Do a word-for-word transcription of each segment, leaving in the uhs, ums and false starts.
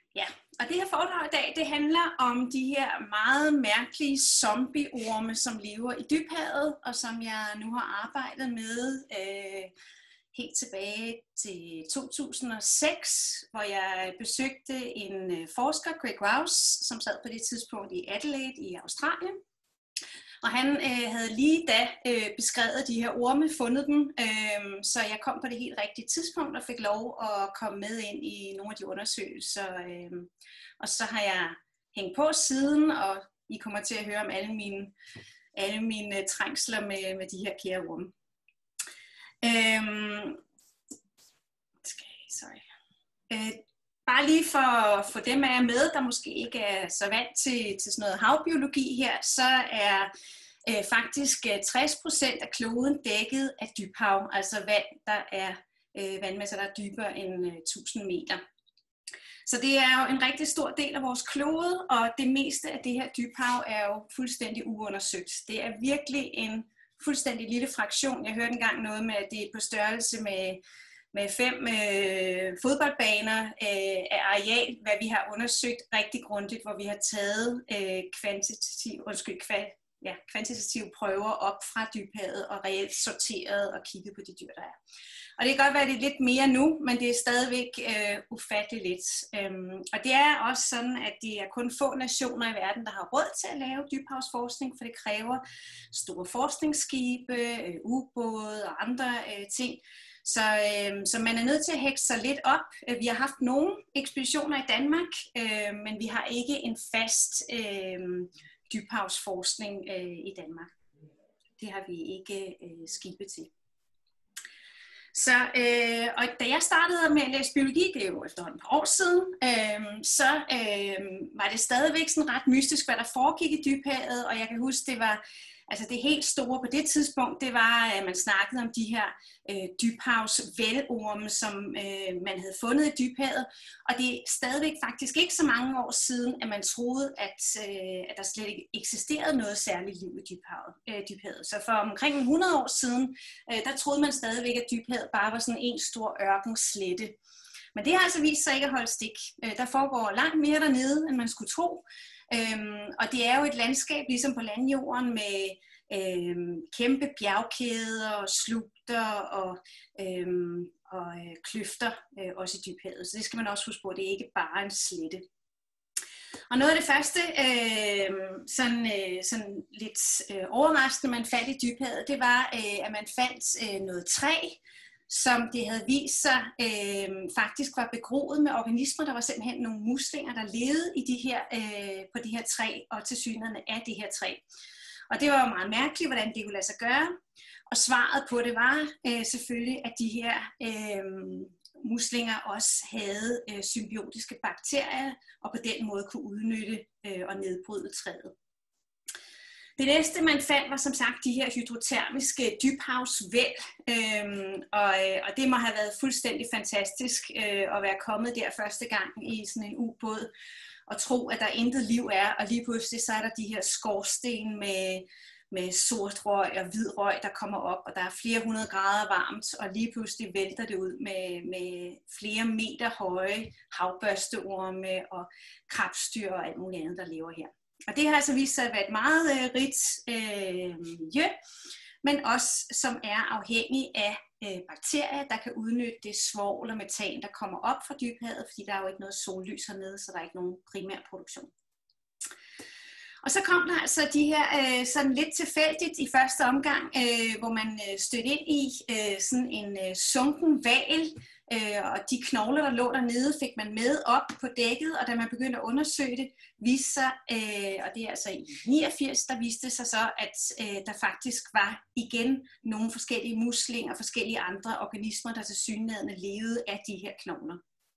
Ja, og det her foredrag i dag, det handler om de her meget mærkelige zombieorme, som lever i dybhavet, og som jeg nu har arbejdet med øh, helt tilbage til to tusind og seks, hvor jeg besøgte en forsker, Greg Rouse, som sad på det tidspunkt i Adelaide i Australien. Og han øh, havde lige da øh, beskrevet de her orme, fundet dem, øh, så jeg kom på det helt rigtige tidspunkt og fik lov at komme med ind i nogle af de undersøgelser. Øh, og så har jeg hængt på siden, og I kommer til at høre om alle mine, alle mine trængsler med, med de her kære orme. Øh, sorry. Øh, Bare lige for, for dem af jer med, der måske ikke er så vant til, til sådan noget havbiologi her, så er øh, faktisk tres procent af kloden dækket af dybhav, altså vand, der er øh, vandmasser, der er dybere end øh, tusind meter. Så det er jo en rigtig stor del af vores klode, og det meste af det her dybhav er jo fuldstændig uundersøgt. Det er virkelig en fuldstændig lille fraktion. Jeg hørte engang noget med, at det er på størrelse med med fem øh, fodboldbaner øh, af areal, hvad vi har undersøgt rigtig grundigt, hvor vi har taget øh, kvantitative, undskyld, kval, ja, kvantitative prøver op fra dybhavet og reelt sorteret og kigget på de dyr, der er. Og det kan godt være, at det er lidt mere nu, men det er stadigvæk øh, ufatteligt lidt. Øhm, og det er også sådan, at det er kun få nationer i verden, der har råd til at lave dybhavsforskning, for det kræver store forskningsskibe, øh, ubåde og andre øh, ting. Så, øh, så man er nødt til at hægte sig lidt op. Vi har haft nogle ekspeditioner i Danmark, øh, men vi har ikke en fast øh, dybhavsforskning øh, i Danmark. Det har vi ikke øh, skibe til. Så øh, og da jeg startede med at læse biologi, det er jo efterhånden et par år siden, øh, så øh, var det stadigvæk sådan ret mystisk, hvad der foregik i dybhavet, og jeg kan huske, det var altså det helt store på det tidspunkt, det var, at man snakkede om de her øh, dybhavsvælorme, som øh, man havde fundet i dybhavet. Og det er stadigvæk faktisk ikke så mange år siden, at man troede, at, øh, at der slet ikke eksisterede noget særligt liv i dybhavet. Øh, dybhavet. Så for omkring hundrede år siden, øh, der troede man stadigvæk, at dybhavet bare var sådan en stor ørkenslette. Men det har altså vist sig ikke at holde stik. Øh, der foregår langt mere dernede, end man skulle tro. Øhm, og det er jo et landskab, ligesom på landjorden, med øhm, kæmpe bjergkæder og slugter og, øhm, og øh, kløfter, øh, også i dybhavet. Så det skal man også huske på, det er ikke bare en slette. Og noget af det første, øh, sådan, øh, sådan lidt øh, overraskende, man fandt i dybhavet, det var, øh, at man fandt øh, noget træ, som det havde vist sig øh, faktisk var begroet med organismer. Der var simpelthen nogle muslinger, der levede i de her, øh, på de her træ, og tilsyneladende af det her træ. Og det var jo meget mærkeligt, hvordan det kunne lade sig gøre. Og svaret på det var øh, selvfølgelig, at de her øh, muslinger også havde øh, symbiotiske bakterier, og på den måde kunne udnytte øh, og nedbryde træet. Det næste, man fandt, var som sagt de her hydrotermiske dybhavsvæld, øhm, og, og det må have været fuldstændig fantastisk øh, at være kommet der første gang i sådan en ubåd, og tro, at der intet liv er, og lige pludselig så er der de her skorsten med, med sort røg og hvid røg, der kommer op, og der er flere hundrede grader varmt, og lige pludselig vælter det ud med, med flere meter høje havbørsteorme og krabstyr og alt muligt andet, der lever her. Og det har altså vist sig at være et meget øh, rigt øh, miljø, men også som er afhængig af øh, bakterier, der kan udnytte det svovl og metan, der kommer op fra dybhavet, fordi der er jo ikke noget sollys hernede, så der er ikke nogen primær produktion. Og så kom der altså de her øh, sådan lidt tilfældigt i første omgang, øh, hvor man øh, stødte ind i øh, sådan en øh, sunken hval, øh, og de knogler, der lå dernede, fik man med op på dækket, og da man begyndte at undersøge det, viste sig, øh, og det er altså i niogfirs, der viste sig så, at øh, der faktisk var igen nogle forskellige muslinger og forskellige andre organismer, der tilsyneladende levede af de her knogler.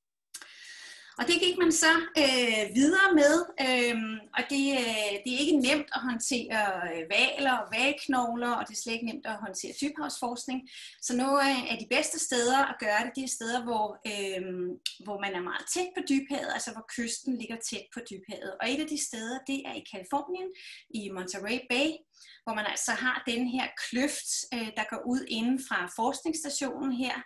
Og det gik man så øh, videre med, øh, og det, øh, det er ikke nemt at håndtere hvaler og hvalknogler, og det er slet ikke nemt at håndtere dybhavsforskning. Så nogle af de bedste steder at gøre det, det er steder, hvor, øh, hvor man er meget tæt på dybhavet, altså hvor kysten ligger tæt på dybhavet. Og et af de steder, det er i Californien, i Monterey Bay, hvor man altså har den her kløft, øh, der går ud inden fra forskningsstationen her,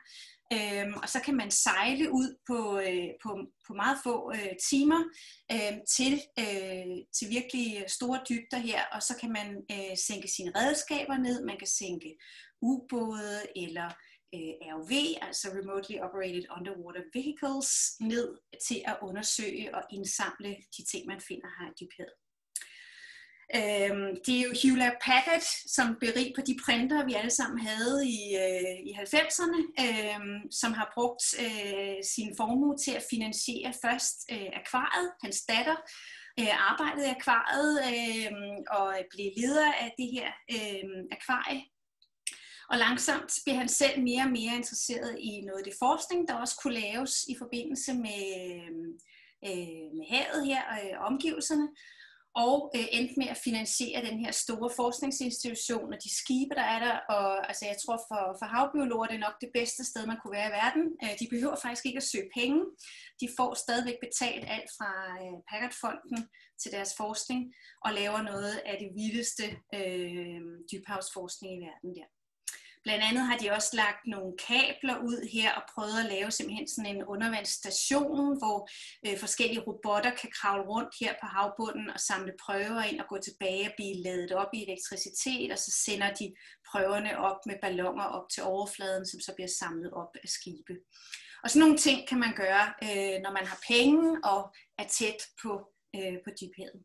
Øhm, og så kan man sejle ud på, øh, på, på meget få øh, timer øh, til, øh, til virkelig store dybder her, og så kan man øh, sænke sine redskaber ned, man kan sænke ubåde eller øh, R O V, altså Remotely Operated Underwater Vehicles, ned til at undersøge og indsamle de ting, man finder her i dybhed. Øhm, det er jo Hewlett-Packard, som berig på de printer, vi alle sammen havde i, øh, i halvfemserne, øh, som har brugt øh, sin formue til at finansiere først øh, akvariet. Hans datter øh, arbejdede i akvariet øh, og blev leder af det her øh, akvarie. Og langsomt blev han selv mere og mere interesseret i noget af det forskning, der også kunne laves i forbindelse med, øh, med havet her og øh, omgivelserne. Og øh, endte med at finansiere den her store forskningsinstitution og de skibe, der er der. Og altså, jeg tror for, for havbiologer, det er nok det bedste sted, man kunne være i verden. Øh, de behøver faktisk ikke at søge penge. De får stadigvæk betalt alt fra øh, Packard-fonden til deres forskning, og laver noget af det vildeste øh, dybhavsforskning i verden der. Blandt andet har de også lagt nogle kabler ud her og prøvet at lave simpelthen sådan en undervandsstation, hvor øh, forskellige robotter kan kravle rundt her på havbunden og samle prøver ind og gå tilbage og blive ladet op i elektricitet, og så sender de prøverne op med balloner op til overfladen, som så bliver samlet op af skibe. Og sådan nogle ting kan man gøre, øh, når man har penge og er tæt på, øh, på dybheden.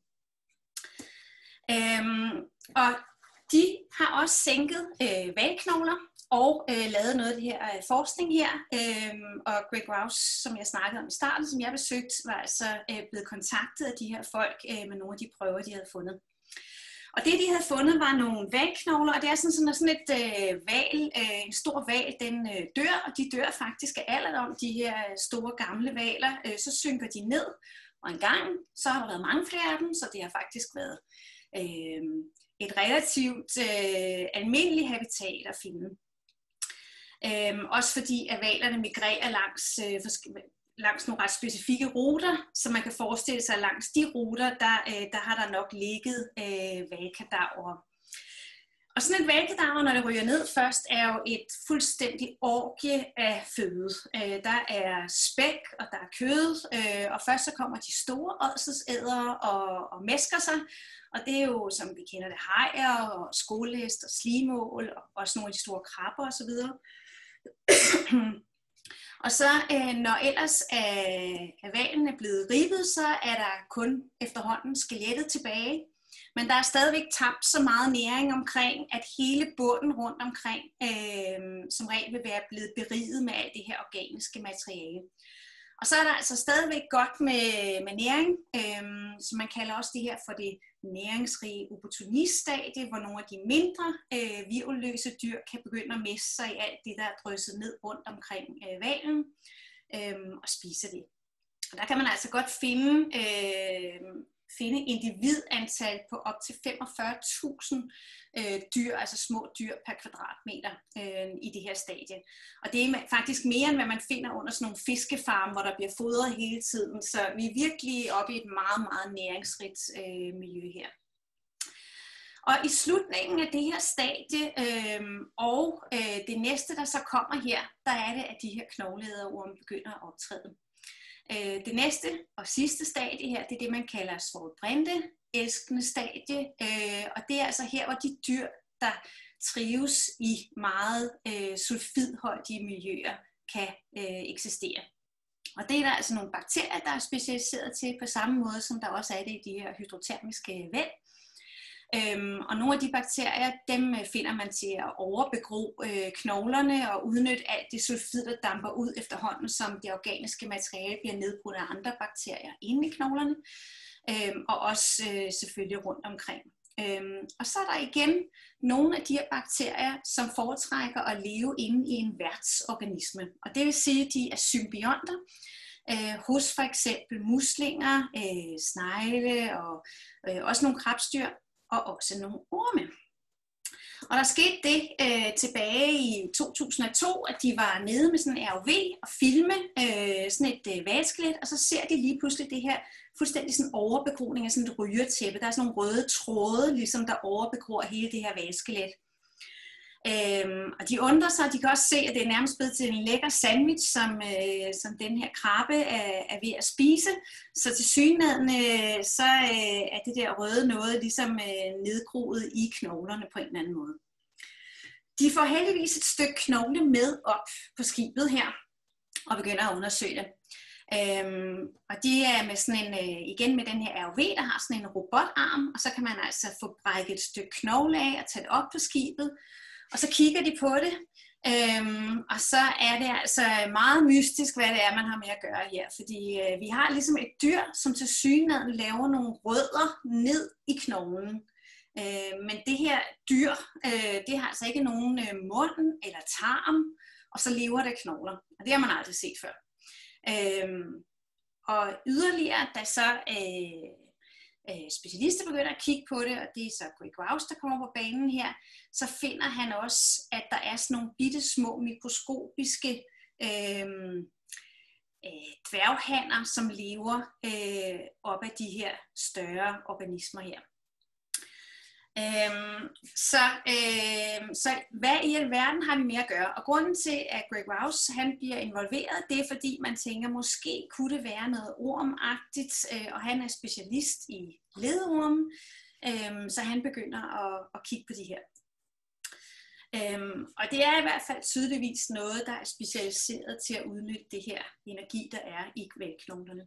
Øhm, og de har også sænket øh, hvalknogler og øh, lavet noget af det her øh, forskning her. Øh, og Greg Rouse, som jeg snakkede om i starten, som jeg besøgte, var altså øh, blevet kontaktet af de her folk øh, med nogle af de prøver, de havde fundet. Og det, de havde fundet, var nogle hvalknogler, og det er sådan, sådan, sådan et øh, val, øh, en stor val, den øh, dør, og de dør faktisk af alderdom, de her store gamle hvaler. Øh, så synker de ned, og engang, så har der været mange flere af dem, så det har faktisk været Øh, et relativt øh, almindeligt habitat at finde. Øhm, også fordi at hvalerne migrerer langs, øh, langs nogle ret specifikke ruter, så man kan forestille sig, at langs de ruter, der, øh, der har der nok ligget øh, hvalkadaver. Og sådan et hvalkadaver, når det ryger ned først, er jo et fuldstændig orgie af føde. Øh, der er spæk, og der er kød, øh, og først så kommer de store ådselsædere og, og mæsker sig. Og det er jo, som vi kender det, hajer og skålhest og slimål, og også nogle af de store krabber osv. Og så øh, når ellers øh, hvalen er blevet ribbet, så er der kun efterhånden skelettet tilbage. Men der er stadigvæk tabt så meget næring omkring, at hele bunden rundt omkring øh, som regel vil være blevet beriget med alt det her organiske materiale. Og så er der altså stadigvæk godt med, med næring, øh, så man kalder også det her for det næringsrige opportuniststadie, hvor nogle af de mindre øh, virvelløse dyr kan begynde at miste sig i alt det, der er drysset ned rundt omkring øh, hvalen øh, og spise det. Og der kan man altså godt finde, øh, finde individantal på op til femogfyrre tusind øh, dyr, altså små dyr per kvadratmeter øh, i det her stadie. Og det er faktisk mere end hvad man finder under sådan nogle fiskefarme, hvor der bliver fodret hele tiden. Så vi er virkelig oppe i et meget, meget næringsrigt øh, miljø her. Og i slutningen af det her stadie, øh, og øh, det næste, der så kommer her, der er det, at de her knogleæderorme begynder at optræde. Det næste og sidste stadie her, det er det, man kalder svovlbrinte elskende stadie, og det er altså her, hvor de dyr, der trives i meget sulfidholdige miljøer, kan eksistere. Og det er der altså nogle bakterier, der er specialiseret til på samme måde, som der også er det i de her hydrotermiske væld. Øhm, og nogle af de bakterier, dem finder man til at overbegro øh, knoglerne og udnytte alt det sulfid, der damper ud efterhånden, som det organiske materiale bliver nedbrudt af andre bakterier inde i knoglerne, øhm, og også øh, selvfølgelig rundt omkring. Øhm, og så er der igen nogle af de her bakterier, som foretrækker at leve inde i en værtsorganisme. Og det vil sige, at de er symbionter øh, hos for eksempel muslinger, øh, snegle og øh, også nogle krebsdyr, og også nogle orme. Og der skete det øh, tilbage i to tusind og to, at de var nede med sådan en R O V og filme øh, sådan et øh, hvalskelet, og så ser de lige pludselig det her fuldstændig sådan overbegroning af sådan et rygertæppe. Der er sådan nogle røde tråde, ligesom der overbegror hele det her hvalskelet. Øhm, og de undrer sig, de kan også se, at det er nærmest blevet til en lækker sandwich, som, øh, som den her krabbe er, er ved at spise. Så til synligheden, øh, så øh, er det der røde noget ligesom øh, nedgroet i knoglerne på en eller anden måde. De får heldigvis et stykke knogle med op på skibet her, og begynder at undersøge det. Øhm, og de er med sådan en, øh, igen med den her R O V, der har sådan en robotarm, og så kan man altså få brækket et stykke knogle af og tage det op på skibet, og så kigger de på det, øhm, og så er det altså meget mystisk, hvad det er, man har med at gøre her, fordi øh, vi har ligesom et dyr, som til synligheden laver nogle rødder ned i knoglen. Øh, men det her dyr, øh, det har altså ikke nogen øh, mund eller tarm, og så lever det knogler, og det har man aldrig set før. Øhm, og yderligere, da så øh, øh, specialister begynder at kigge på det, og det er så Greg Rouse, der kommer på banen her, så finder han også, at der er sådan nogle bitte små mikroskopiske øh, øh, dværghanner, som lever øh, op af de her større organismer her. Øhm, så, øhm, så hvad i alverden har vi mere at gøre? Og grunden til, at Greg Rouse han bliver involveret, det er fordi man tænker, måske kunne det være noget ormagtigt, øh, og han er specialist i ledorme, øhm, så han begynder at, at kigge på de her. Øhm, og det er i hvert fald tydeligvis noget, der er specialiseret til at udnytte det her energi, der er i knoglerne.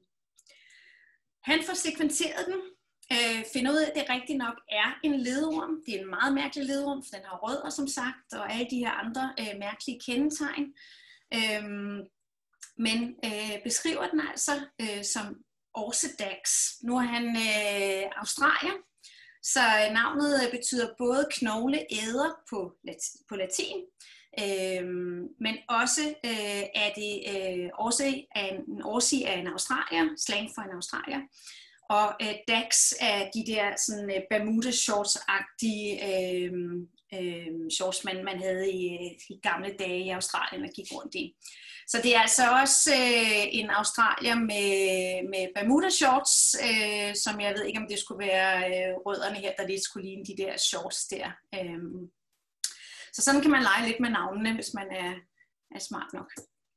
Han får sekventeret den. Øh, finder ud af, at det rigtigt nok er en ledorm. Det er en meget mærkelig ledorm, for den har rødder, som sagt, og alle de her andre øh, mærkelige kendetegn. Øhm, men øh, beskriver den altså øh, som Orsidax. Nu er han øh, australier, så navnet betyder både knogleæder på, lat- på latin, øh, men også øh, er det øh, Orsi er en, Orsi er en australier, slang for en australier. Og øh, Dax er de der sådan, øh, Bermuda shorts-agtige øh, øh, shorts, man, man havde i, i gamle dage i Australien og gik rundt i. Så det er altså også øh, en australier med, med Bermuda shorts, øh, som jeg ved ikke, om det skulle være øh, rødderne her, der lidt skulle ligne de der shorts der. Øh. Så sådan kan man lege lidt med navnene, hvis man er, er smart nok.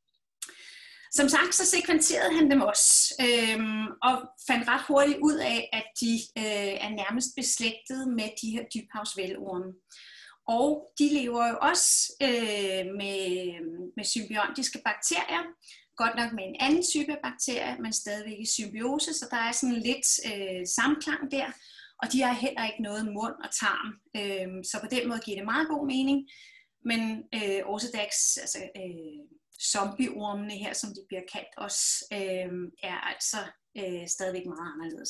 Som sagt, så sekventerede han dem også, øhm, og fandt ret hurtigt ud af, at de øh, er nærmest beslægtet med de her dybhavsvælorme. Og de lever jo også øh, med, med symbiontiske bakterier, godt nok med en anden type af bakterier, men stadigvæk i symbiose, så der er sådan lidt øh, samklang der, og de har heller ikke noget mund og tarm, øh, så på den måde giver det meget god mening. Men øh, Orsidax, altså øh, zombieormene her, som de bliver kaldt også, øh, er altså øh, stadigvæk meget anderledes.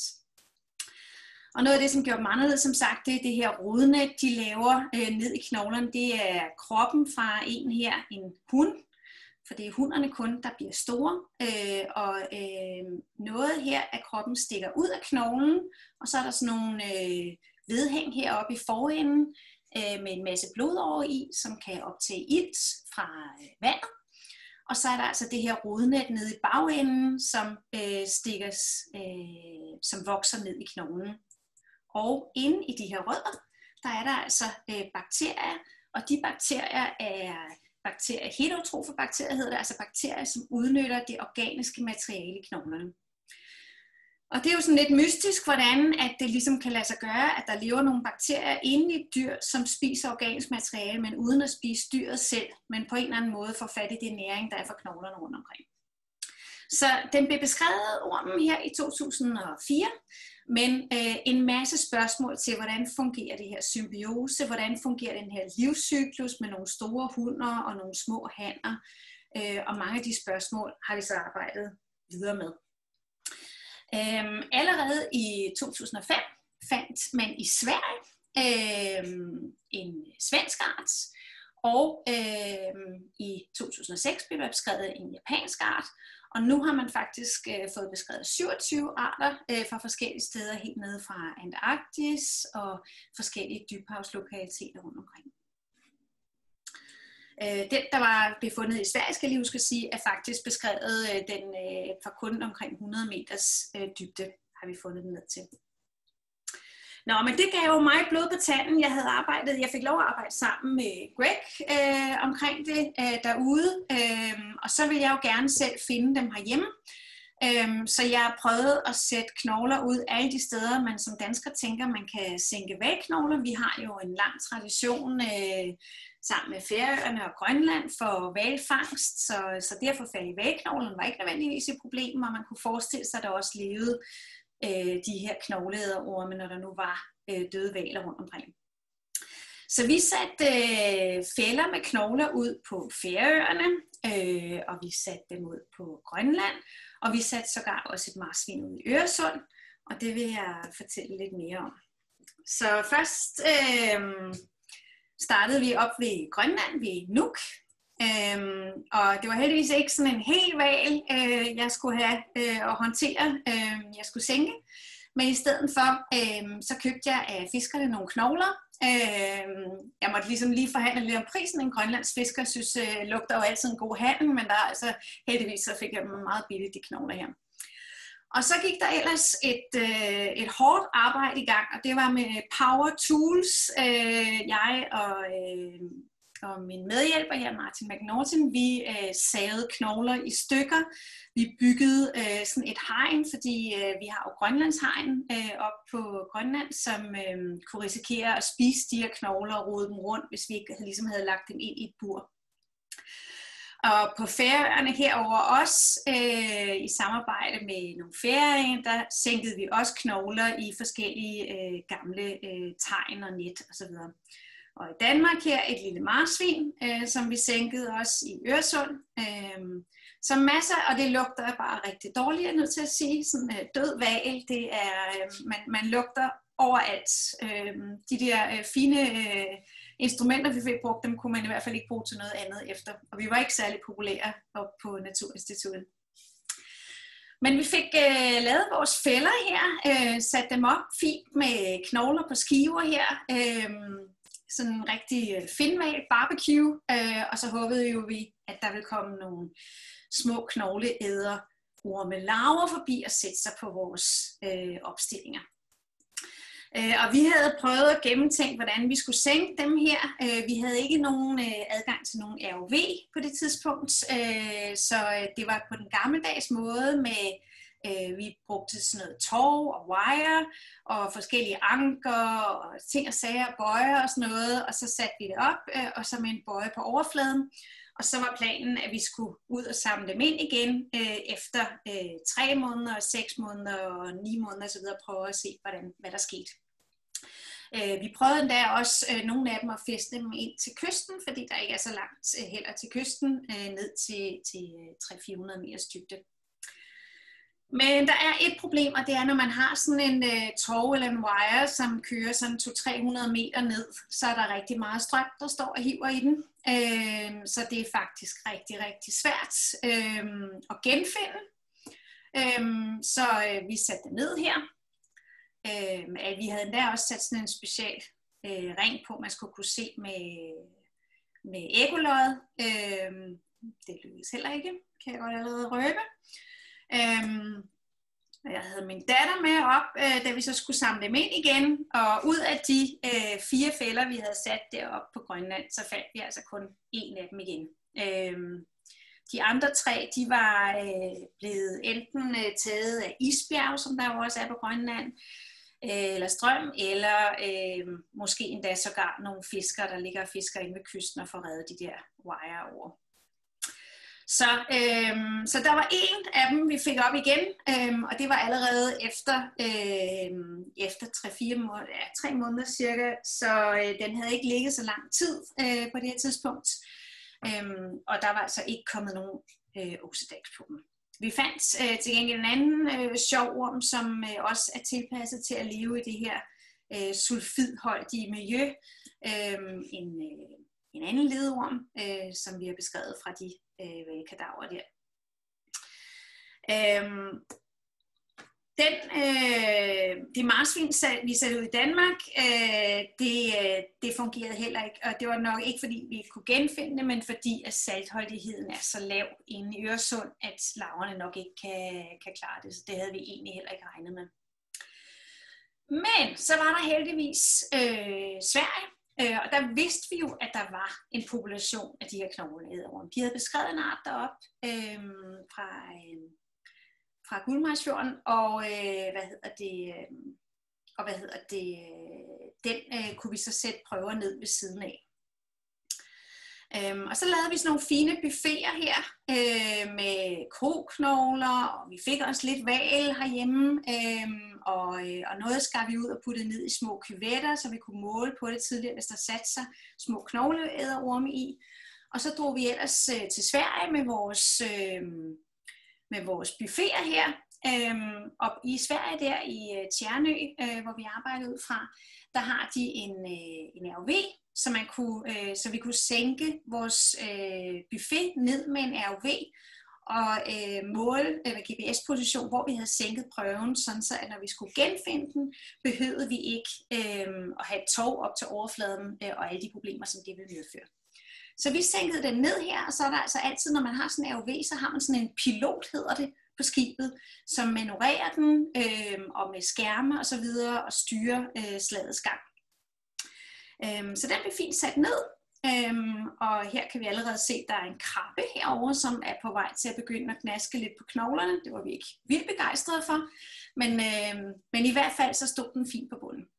Og noget af det, som gjorde dem anderledes, som sagt, det er det her rodnet, de laver øh, ned i knoglerne. Det er kroppen fra en her, en hund, for det er hunderne kun, der bliver store. Øh, og øh, noget her af kroppen stikker ud af knoglen, og så er der sådan nogle øh, vedhæng heroppe i forenden øh, med en masse blod over i, som kan optage ilt fra øh, vandet. Og så er der altså det her rodnet nede i bagenden, som, øh, stikker, øh, som vokser ned i knoglen. Og inde i de her rødder, der er der altså øh, bakterier, og de bakterier er bakterier, heterotrofe bakterier hedder det, altså bakterier, som udnytter det organiske materiale i knoglerne. Og det er jo sådan lidt mystisk, hvordan at det ligesom kan lade sig gøre, at der lever nogle bakterier inde i et dyr, som spiser organisk materiale, men uden at spise dyret selv, men på en eller anden måde får fat i det næring, der er for knoglerne rundt omkring. Så den blev beskrevet ormen her i to tusind og fire, men øh, en masse spørgsmål til, hvordan fungerer det her symbiose, hvordan fungerer den her livscyklus med nogle store hunder og nogle små hanner, øh, og mange af de spørgsmål har vi så arbejdet videre med. Øhm, allerede i to tusind og fem fandt man i Sverige øhm, en svensk art, og øhm, i to tusind og seks blev der beskrevet en japansk art, og nu har man faktisk øh, fået beskrevet syvogtyve arter øh, fra forskellige steder, helt nede fra Antarktis og forskellige dybhavslokaliteter rundt omkring. Den, der var blev fundet i Sverige, skal jeg lige huske at sige, er faktisk beskrevet øh, den, øh, fra kun omkring hundrede meters øh, dybde, har vi fundet den ned til. Nå, men det gav jo mig blod på tanden. Jeg havde arbejdet, jeg fik lov at arbejde sammen med Greg øh, omkring det øh, derude, øh, og så ville jeg jo gerne selv finde dem herhjemme. Øh, så jeg prøvede at sætte knogler ud alle de steder, man som dansker tænker, man kan sænke hvalknogler. Vi har jo en lang tradition øh, sammen med Færøerne og Grønland for hvalfangst, så, så derfor falde i hvalknoglen var ikke nødvendigvis et problem, og man kunne forestille sig, at der også levede øh, de her knogleæderorme, når der nu var øh, døde hvaler rundt omkring. Så vi satte øh, fælder med knogler ud på Færøerne, øh, og vi satte dem ud på Grønland, og vi satte sågar også et marsvin ud i Øresund, og det vil jeg fortælle lidt mere om. Så først øh, startede vi op ved Grønland, ved Nuuk, øh, og det var heldigvis ikke sådan en hel hval, øh, jeg skulle have øh, at håndtere, øh, jeg skulle sænke, men i stedet for, øh, så købte jeg af fiskerne nogle knogler. Øh, jeg måtte ligesom lige forhandle lidt om prisen. En grønlandsk fisker synes, øh, lugter jo altid en god handel, men der altså heldigvis så fik jeg dem meget billigt, de knogler her. Og så gik der ellers et, øh, et hårdt arbejde i gang, og det var med power tools. Øh, jeg og, øh, og min medhjælper her, Martin McNaughton, vi øh, savede knogler i stykker. Vi byggede øh, sådan et hegn, fordi øh, vi har jo Grønlandshegn øh, op på Grønland, som øh, kunne risikere at spise de her knogler og rode dem rundt, hvis vi ikke havde, ligesom havde lagt dem ind i et bur. Og på Færøerne herover også, øh, i samarbejde med nogle færinger, der sænkede vi også knogler i forskellige øh, gamle øh, tegn og net osv. Og i Danmark her et lille marsvin, øh, som vi sænkede også i Øresund. Øh, så masser, og det lugter bare rigtig dårligt, jeg er nødt til at sige. Sådan øh, død hval, det er, øh, man, man lugter overalt. Øh, de der øh, fine øh, instrumenter, vi fik brugt, dem kunne man i hvert fald ikke bruge til noget andet efter. Og vi var ikke særlig populære op på Naturinstituttet. Men vi fik øh, lavet vores fælder her, øh, sat dem op fint med knogler på skiver her. Øh, sådan en rigtig finmal barbecue, øh, og så håbede jo vi, at der ville komme nogle små knogleæder orme larver forbi og sætte sig på vores øh, opstillinger. Øh, og vi havde prøvet at gennemtænke, hvordan vi skulle sænke dem her. Øh, vi havde ikke nogen øh, adgang til nogen R O V på det tidspunkt, øh, så det var på den gammeldags måde med øh, vi brugte sådan noget tov og wire og forskellige anker og ting og sager, bøjer og sådan noget, og så satte vi det op øh, og så med en bøje på overfladen. Og så var planen, at vi skulle ud og samle dem ind igen øh, efter øh, tre måneder, seks måneder og ni måneder osv. og prøve at se, hvordan, hvad der skete. Øh, vi prøvede endda også øh, nogle af dem at fæste dem ind til kysten, fordi der ikke er så langt øh, heller til kysten, øh, ned til, til tre til fire hundrede meters dybde. Men der er et problem, og det er, når man har sådan en uh, tov eller en wire, som kører sådan to til tre hundrede meter ned, så er der rigtig meget strøm, der står og hiver i den. Uh, så det er faktisk rigtig, rigtig svært uh, at genfinde. Uh, så uh, vi satte det ned her. Uh, vi havde endda også sat sådan en special uh, ring på, man skulle kunne se med, med ekkoløjet. Uh, det lykkedes heller ikke, kan jeg godt allerede røbe. Øhm, jeg havde min datter med op, øh, da vi så skulle samle dem ind igen, og ud af de øh, fire fælder, vi havde sat deroppe på Grønland, så fandt vi altså kun en af dem igen. Øhm, de andre tre, de var øh, blevet enten øh, taget af isbjerg, som der jo også er på Grønland, øh, eller strøm, eller øh, måske endda sågar nogle fiskere, der ligger og fisker inde ved kysten og får reddet de der wire over. Så, øhm, så der var en af dem, vi fik op igen, øhm, og det var allerede efter, øhm, efter tre til fire måneder, ja, tre måneder cirka, så øh, den havde ikke ligget så lang tid øh, på det her tidspunkt, øhm, og der var altså ikke kommet nogen øh, oxidaks på dem. Vi fandt øh, til gengæld en anden øh, sjov orm, som øh, også er tilpasset til at leve i det her øh, sulfidholdige miljø, øh, en, øh, en anden ledorm, øh, som vi har beskrevet fra de øh, kadaver der. Øhm, den, øh, det marsvin, vi satte ud i Danmark, øh, det, det fungerede heller ikke, og det var nok ikke fordi vi kunne genfinde det, men fordi at saltholdigheden er så lav inde i Øresund, at larverne nok ikke kan, kan klare det, så det havde vi egentlig heller ikke regnet med. Men så var der heldigvis øh, Sverige, øh, og der vidste vi jo, at der var en population af de her knogleæderorme. De havde beskrevet en art deroppe øh, fra, øh, fra Guldmarsfjorden, og øh, hvad hedder det, øh, og hvad hedder det, øh, den øh, kunne vi så sætte prøver ned ved siden af. Øhm, og så lavede vi sådan nogle fine buffeter her øh, med kroknogler, og vi fik også lidt val herhjemme, øh, og, øh, og noget skar vi ud og puttede ned i små kyvetter, så vi kunne måle på det tidligere, hvis der satte sig små knogleæderorme i. Og så drog vi ellers øh, til Sverige med vores, øh, med vores buffeter her. Øhm, og i Sverige der i øh, Tjernø, øh, hvor vi arbejdede ud fra, der har de en, øh, en R O V, så, man kunne, øh, så vi kunne sænke vores øh, buffet ned med en R O V og øh, måle øh, G P S-position, hvor vi havde sænket prøven, sådan så at når vi skulle genfinde den, behøvede vi ikke øh, at have et tov op til overfladen øh, og alle de problemer, som det ville medføre. Så vi sænkede den ned her, og så er der altså altid, når man har sådan en R O V, så har man sådan en pilot, hedder det, på skibet, som manøvrerer den øh, og med skærme og så videre og styrer øh, slagets gang. Øhm, så den blev fint sat ned, øhm, og her kan vi allerede se, at der er en krabbe herovre, som er på vej til at begynde at knaske lidt på knoglerne. Det var vi ikke vildt begejstrede for, men, øhm, men i hvert fald så stod den fint på bunden.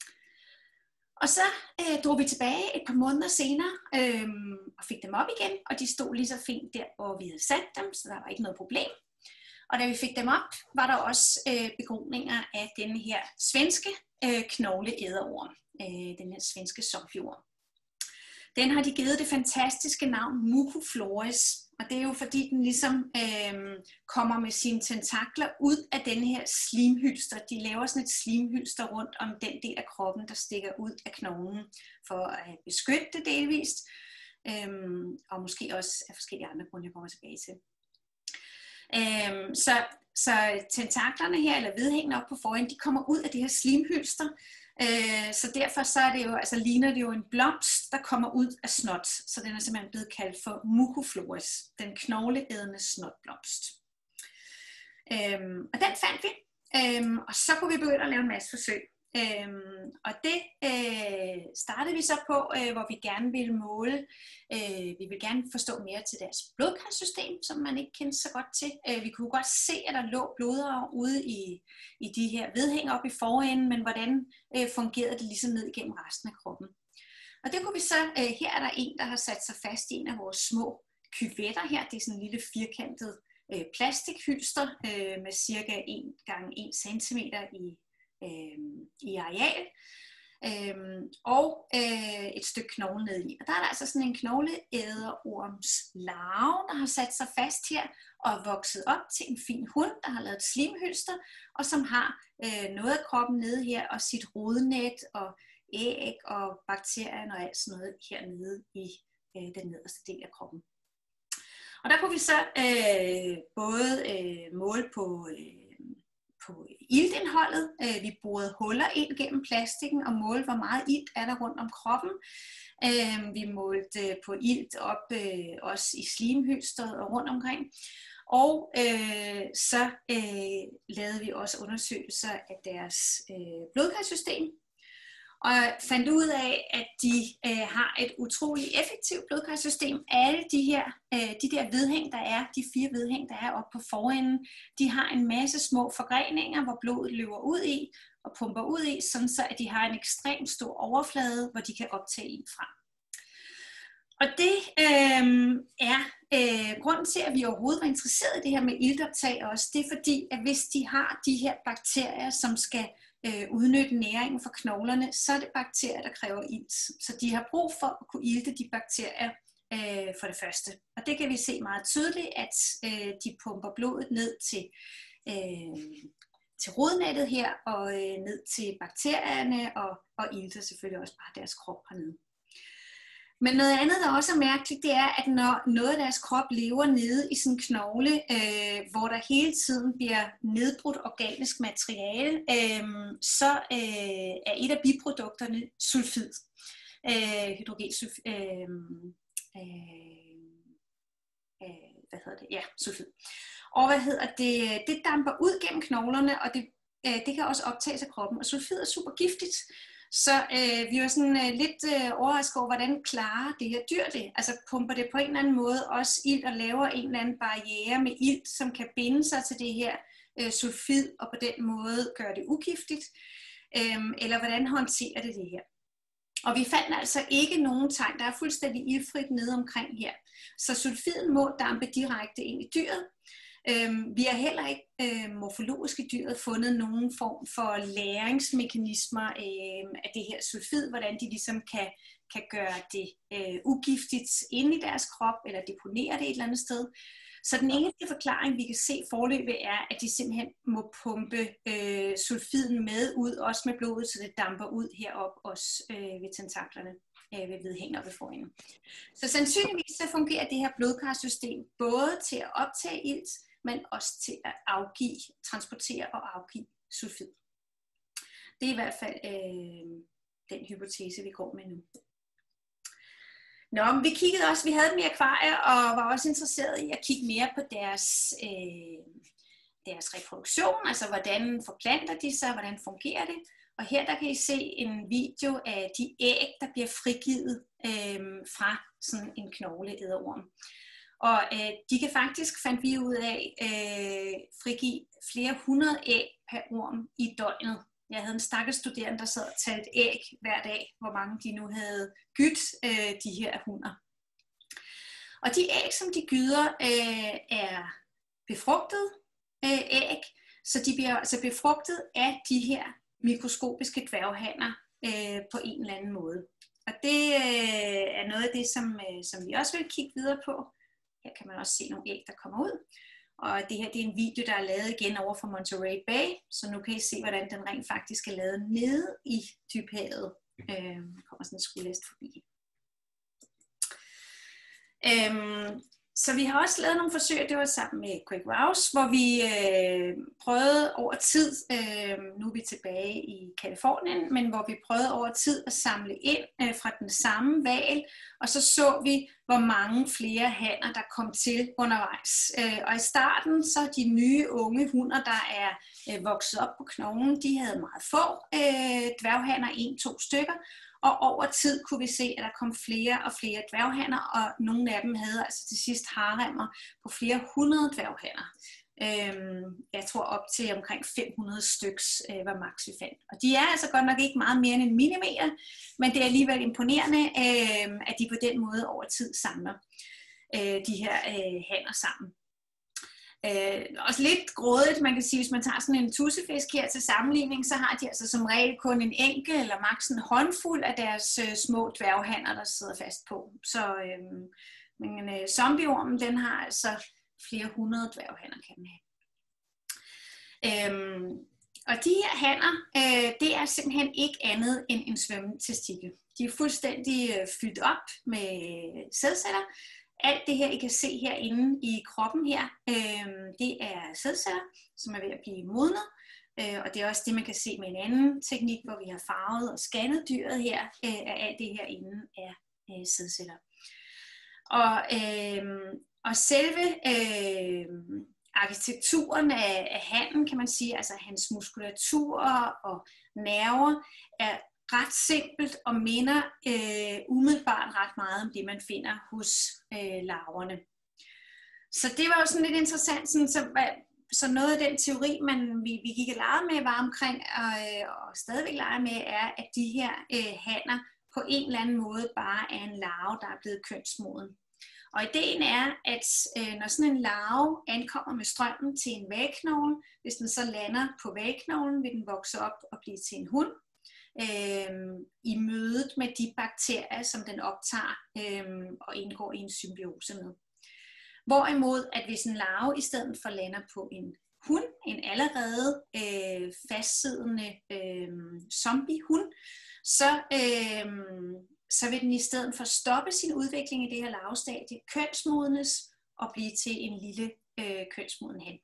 Og så øh, drog vi tilbage et par måneder senere øhm, og fik dem op igen, og de stod lige så fint der, hvor vi havde sat dem, så der var ikke noget problem. Og da vi fik dem op, var der også øh, begroninger af denne her svenske øh, knogleæderorm, øh, den her svenske somfjord. Den har de givet det fantastiske navn Mucoflores, og det er jo fordi den ligesom øh, kommer med sine tentakler ud af den her slimhylster. De laver sådan et slimhylster rundt om den del af kroppen, der stikker ud af knoglen, for at beskytte det delvist, øh, og måske også af forskellige andre grunde, jeg kommer tilbage til. Øhm, så, så tentaklerne her, eller vedhængene op på forenden, de kommer ud af det her slimhylster, øh, så derfor så er det jo, altså ligner det jo en blomst, der kommer ud af snot, så den er simpelthen blevet kaldt for Mucoflores, den knogleædende snotblomst. Øhm, og den fandt vi, øhm, og så kunne vi begynde at lave en masse forsøg. Øhm, og det øh, startede vi så på, øh, hvor vi gerne ville måle, øh, vi ville gerne forstå mere til deres blodkarssystem, som man ikke kendte så godt til. Øh, vi kunne godt se, at der lå blodårer ude i, i de her vedhænger op i forenden, men hvordan øh, fungerede det ligesom ned igennem resten af kroppen. Og det kunne vi så, øh, her er der en, der har sat sig fast i en af vores små kyvetter her, det er sådan en lille firkantet øh, plastikhylster øh, med cirka en gange en centimeter i Øhm, i areal, øhm, og øh, et stykke knogle ned i. Og der er der altså sådan en knogleæderorms larve, der har sat sig fast her og er vokset op til en fin hund, der har lavet et slimhylster, og som har øh, noget af kroppen nede her, og sit rodnet og æg og bakterier og alt sådan noget hernede i øh, den nederste del af kroppen. Og der kunne vi så øh, både øh, måle på øh, på iltindholdet. Vi borede huller ind gennem plastikken og målte, hvor meget ilt er der rundt om kroppen. Vi målte på ilt op også i slimhylstret og rundt omkring. Og øh, så øh, lavede vi også undersøgelser af deres øh, blodkarssystem. Og fandt ud af, at de øh, har et utroligt effektivt blodkarssystem. Alle de her, øh, de der vedhæng, der er, de fire vedhæng, der er oppe på forenden, de har en masse små forgreninger, hvor blodet løber ud i og pumper ud i, sådan så at de har en ekstremt stor overflade, hvor de kan optage ilt fra. Og det øh, er øh, grunden til, at vi overhovedet var interesseret i det her med iltoptag også. Det er fordi, at hvis de har de her bakterier, som skal øh, udnytte næringen for knoglerne, så er det bakterier, der kræver ilt. Så de har brug for at kunne ilte de bakterier øh, for det første. Og det kan vi se meget tydeligt, at øh, de pumper blodet ned til, øh, til rodnettet her, og øh, ned til bakterierne, og, og ilter selvfølgelig også bare deres krop hernede. Men noget andet, der også er mærkeligt, det er, at når noget af deres krop lever nede i sådan en knogle, øh, hvor der hele tiden bliver nedbrudt organisk materiale, øh, så øh, er et af biprodukterne sulfid. Øh, hydrogensulfid. Øh, øh, øh, hvad hedder det? Ja, sulfid. Og hvad hedder det? Det damper ud gennem knoglerne, og det øh, det kan også optages af kroppen, og sulfid er super giftigt. Så øh, vi var sådan øh, lidt øh, overrasket over, hvordan klarer det her dyr det? Altså pumper det på en eller anden måde også ilt og laver en eller anden barriere med ilt, som kan binde sig til det her øh, sulfid, og på den måde gøre det ugiftigt? Øh, eller hvordan håndterer det det her? Og vi fandt altså ikke nogen tegn, der er fuldstændig iltfrit nede omkring her. Så sulfiden må dampe direkte ind i dyret. Øhm, vi har heller ikke øh, morfologisk i dyret fundet nogen form for læringsmekanismer øh, af det her sulfid, hvordan de ligesom kan, kan gøre det øh, ugiftigt inde i deres krop, eller deponere det et eller andet sted. Så den eneste forklaring, vi kan se foreløbig, er, at de simpelthen må pumpe øh, sulfiden med ud, også med blodet, så det damper ud herop, også øh, ved tentaklerne, øh, ved vedhæng og ved forenden. Så sandsynligvis så fungerer det her blodkarsystem både til at optage ilt, men også til at afgive, transportere og afgive sulfid. Det er i hvert fald øh, den hypotese, vi går med nu. Nå, men vi kiggede også, vi havde dem i akvarier, og var også interesseret i at kigge mere på deres, øh, deres reproduktion, altså hvordan forplanter de sig, hvordan fungerer det. Og her der kan I se en video af de æg, der bliver frigivet øh, fra sådan en knogleæderorm. Og øh, de kan faktisk, fandt vi ud af, øh, frigive flere hundrede æg per orm i døgnet. Jeg havde en stakkels studerende, der sad og talte æg hver dag, hvor mange de nu havde gydt øh, de her hunder. Og de æg, som de gyder, øh, er befrugtede øh, æg, så de bliver altså befrugtet af de her mikroskopiske dværghanner øh, på en eller anden måde. Og det øh, er noget af det, som, øh, som vi også vil kigge videre på. Her kan man også se nogle æg, der kommer ud. Og det her det er en video, der er lavet igen over fra Monterey Bay, så nu kan I se, hvordan den rent faktisk er lavet nede i dybhavet. Øh, der kommer sådan en skulæst forbi. Øhm, så vi har også lavet nogle forsøg, det var sammen med Craig Rouse, hvor vi øh, prøvede over tid, øh, nu er vi tilbage i Californien, men hvor vi prøvede over tid at samle ind øh, fra den samme hval, og så så vi, hvor mange flere hanner, der kom til undervejs. Øh, og i starten, så de nye unge hunder, der er øh, vokset op på knoglen, de havde meget få øh, dværghanner, en, to stykker, og over tid kunne vi se, at der kom flere og flere dværghanner, og nogle af dem havde altså til sidst haremmer på flere hundrede dværghanner. Øhm, jeg tror op til omkring fem hundrede styks øh, var maks vi fandt. Og de er altså godt nok ikke meget mere end en millimeter, men det er alligevel imponerende, øh, at de på den måde over tid samler øh, de her øh, hanner sammen. Øh, også lidt grådigt, man kan sige, hvis man tager sådan en tussefisk her til sammenligning, så har de altså som regel kun en enkelt eller maks en håndfuld af deres øh, små dværghanner, der sidder fast på. Så øh, men øh, zombieormen, den har altså flere hundrede dværghanner, kan den have. Øh, og de her hanner, øh, det er simpelthen ikke andet end en svømmetestikel. De er fuldstændig øh, fyldt op med sædceller. Alt det her, I kan se herinde i kroppen her, øh, det er sædceller, som er ved at blive modnet. Øh, og det er også det, man kan se med en anden teknik, hvor vi har farvet og scannet dyret her, øh, at alt det herinde er øh, sædceller. Og, øh, og selve øh, arkitekturen af, af hannen, kan man sige, altså hans muskulatur og nerver, er ret simpelt og minder øh, umiddelbart ret meget om det, man finder hos øh, larverne. Så det var jo sådan lidt interessant, sådan, så, så noget af den teori, man, vi, vi gik og legede med, var omkring, og, og stadigvæk leger med, er, at de her øh, hanner på en eller anden måde bare er en larve, der er blevet kønsmoden. Og ideen er, at øh, når sådan en larve ankommer med strømmen til en vægknogle, hvis den så lander på vægknoglen, vil den vokse op og blive til en hund. Øhm, i mødet med de bakterier, som den optager øhm, og indgår i en symbiose med. Hvorimod, at hvis en larve i stedet for lander på en hund, en allerede øh, fastsiddende øh, zombie-hund, så, øh, så vil den i stedet for stoppe sin udvikling i det her larvestadie, kønsmodnes og blive til en lille øh, kønsmoden han.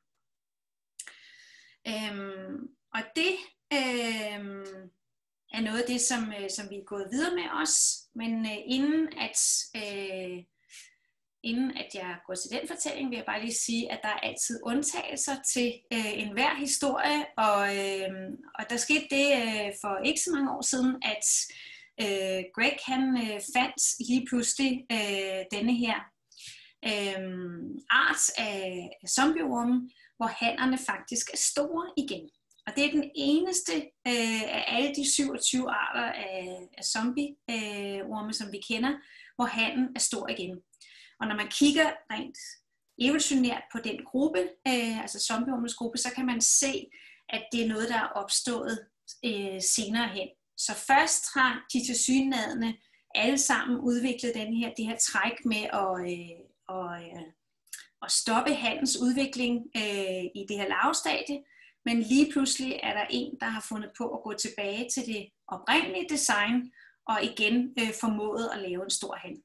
Øhm, og det øh, er noget af det, som, øh, som vi er gået videre med os, men øh, inden at øh, inden at jeg går til den fortælling, vil jeg bare lige sige, at der er altid undtagelser til øh, enhver historie, og, øh, og der skete det øh, for ikke så mange år siden, at øh, Greg han øh, fandt lige pludselig øh, denne her øh, art af, af zombieorme, hvor hannerne faktisk er store igen. Og det er den eneste øh, af alle de syvogtyve arter af, af zombieorme, øh, som vi kender, hvor hannen er stor igen. Og når man kigger rent evolutionært på den gruppe, øh, altså zombieormens gruppe, så kan man se, at det er noget, der er opstået øh, senere hen. Så først har de tilsyneladende alle sammen udviklet den her, det her træk med at, øh, og, øh, at stoppe hannens udvikling øh, i det her larvestadie. Men lige pludselig er der en, der har fundet på at gå tilbage til det oprindelige design, og igen øh, formået at lave en stor han.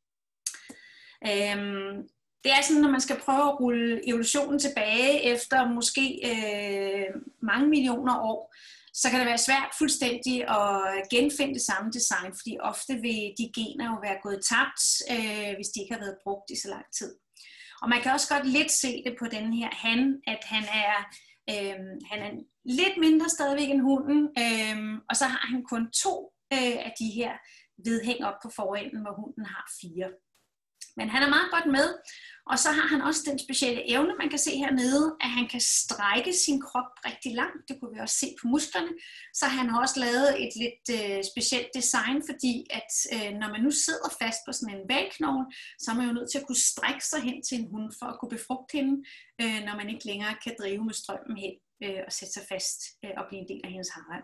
Øhm, det er sådan, når man skal prøve at rulle evolutionen tilbage efter måske øh, mange millioner år, så kan det være svært fuldstændig at genfinde det samme design, fordi ofte vil de gener jo være gået tabt, øh, hvis de ikke har været brugt i så lang tid. Og man kan også godt lidt se det på den her han, at han er, øh, han er lidt mindre stadigvæk end hunden, øh, og så har han kun to øh, af de her vedhæng op på forenden, hvor hunden har fire. Men han er meget godt med, og så har han også den specielle evne, man kan se hernede, at han kan strække sin krop rigtig langt. Det kunne vi også se på musklerne. Så han har også lavet et lidt øh, specielt design, fordi at øh, når man nu sidder fast på sådan en hvalknogle, så er man jo nødt til at kunne strække sig hen til en hund for at kunne befrugte hende, øh, når man ikke længere kan drive med strømmen hen øh, og sætte sig fast øh, og blive en del af hendes harem.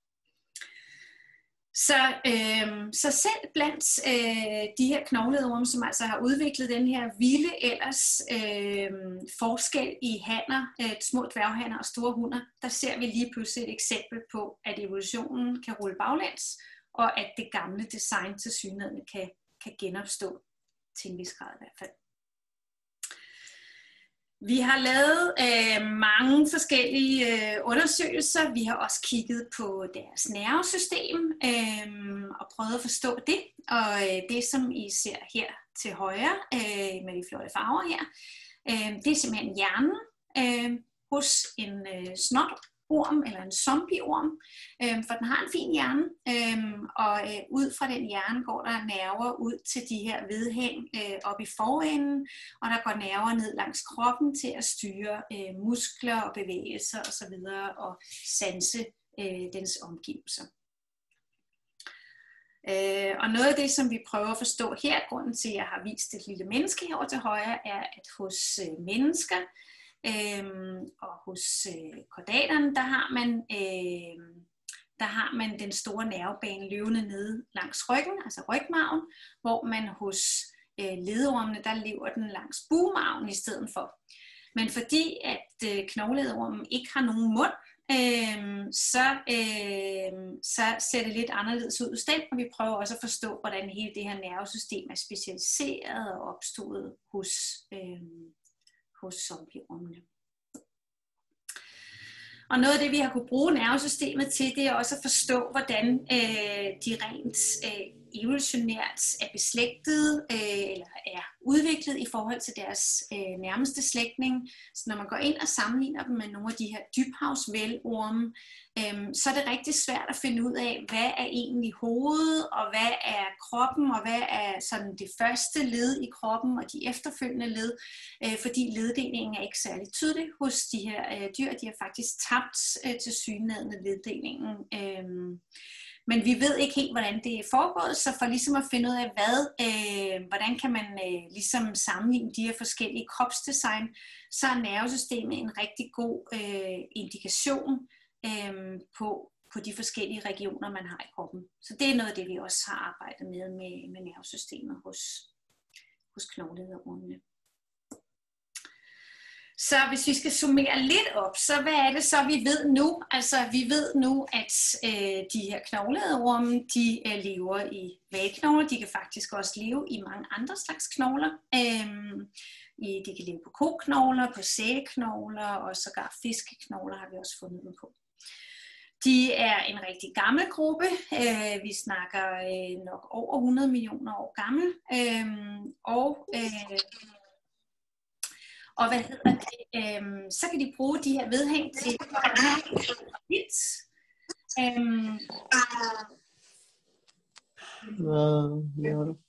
Så, øh, så selv blandt øh, de her knoglede orme, som altså har udviklet den her vilde ellers øh, forskel i hanner, øh, små dværghanner og store hunder, der ser vi lige pludselig et eksempel på, at evolutionen kan rulle baglæns, og at det gamle design tilsyneladende kan, kan genopstå til en vis grad i hvert fald. Vi har lavet øh, mange forskellige øh, undersøgelser. Vi har også kigget på deres nervesystem øh, og prøvet at forstå det. Og øh, det, som I ser her til højre øh, med de flotte farver her, øh, det er simpelthen hjernen øh, hos en øh, snotorm eller en zombieorm. Øh, for den har en fin hjerne, øh, og øh, ud fra den hjerne går der nerver ud til de her vedhæng øh, op i forenden, og der går nerver ned langs kroppen til at styre øh, muskler og bevægelser osv. og sanse øh, dens omgivelser. Øh, og noget af det, som vi prøver at forstå her, grunden til at jeg har vist et lille menneske herovre til højre, er at hos øh, mennesker Øhm, og hos øh, kordaterne, der har man øh, der har man den store nervebane løbende nede langs ryggen, altså rygmarven, hvor man hos øh, ledormene, der lever den langs bugmarven i stedet for. Men fordi at øh, knogleormen ikke har nogen mund, øh, så, øh, så ser det lidt anderledes ud hos den, og vi prøver også at forstå, hvordan hele det her nervesystem er specialiseret og opstået hos øh, hos zombieormene. Og noget af det, vi har kunne bruge nervesystemet til, det er også at forstå, hvordan øh, de rent øh, evolutionært er beslægtede øh, eller er udviklet i forhold til deres øh, nærmeste slægtning. Så når man går ind og sammenligner dem med nogle af de her dybhavsvælorme, øh, så er det rigtig svært at finde ud af, hvad er egentlig hovedet, og hvad er kroppen, og hvad er sådan det første led i kroppen, og de efterfølgende led, øh, fordi leddelingen er ikke særlig tydelig hos de her øh, dyr. De har faktisk tabt øh, tilsyneladende leddelingen. Øh, Men vi ved ikke helt, hvordan det er foregået, så for ligesom at finde ud af, hvad, øh, hvordan kan man øh, ligesom sammenligne de her forskellige kropsdesign, så er nervesystemet en rigtig god øh, indikation øh, på, på de forskellige regioner, man har i kroppen. Så det er noget af det, vi også har arbejdet med med, med nervesystemet hos, hos knoglederormene. Så hvis vi skal summere lidt op, så hvad er det så, vi ved nu? Altså, vi ved nu, at øh, de her knogleorme, de øh, lever i hvalknogler. De kan faktisk også leve i mange andre slags knogler. Øhm, i, de kan leve på koknogler, på sælknogler og sågar fiskeknogler har vi også fundet dem på. De er en rigtig gammel gruppe. Øh, vi snakker øh, nok over hundrede millioner år gammel. Øh, og, øh, og hvad hedder det? Øh, så kan de bruge de her vedhæng til ilt. Øh, Hvad laver du?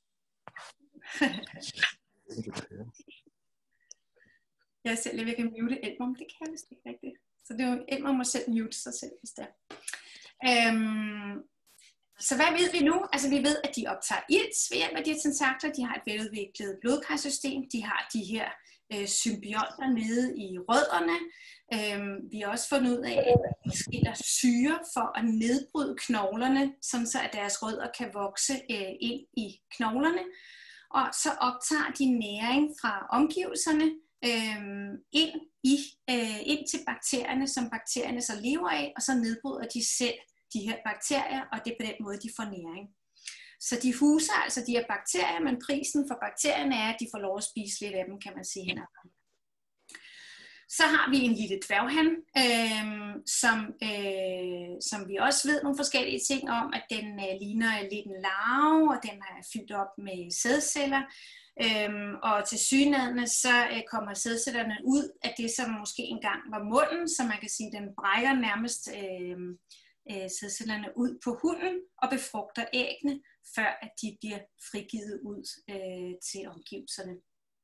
Jeg er selv lige ved at mute Elmer, det kan jeg vist ikke rigtigt. Så det er jo, Elmer må selv mute sig selv, hvis det er. Øhm, så hvad ved vi nu? Altså vi ved, at de optager ilt ved hjælp af de her tentakler. De har et veludviklet blodkarsystem. De har de her øh, symbionter nede i rødderne. Øhm, vi har også fundet ud af, at de skiller syre for at nedbryde knoglerne, sådan så at deres rødder kan vokse øh, ind i knoglerne. Og så optager de næring fra omgivelserne øh, ind, i, øh, ind til bakterierne, som bakterierne så lever af, og så nedbryder de selv de her bakterier, og det er på den måde, de får næring. Så de huser altså de her bakterier, men prisen for bakterierne er, at de får lov at spise lidt af dem, kan man sige hen. Så har vi en lille dværghan, øh, som, øh, som vi også ved nogle forskellige ting om, at den øh, ligner lidt en larve, og den er fyldt op med sædceller. Øhm, og til synligheden så øh, kommer sædcellerne ud af det, som måske engang var munden, så man kan sige, at den brækker nærmest øh, øh, sædcellerne ud på hunnen og befrugter æggene, før at de bliver frigivet ud øh, til omgivelserne.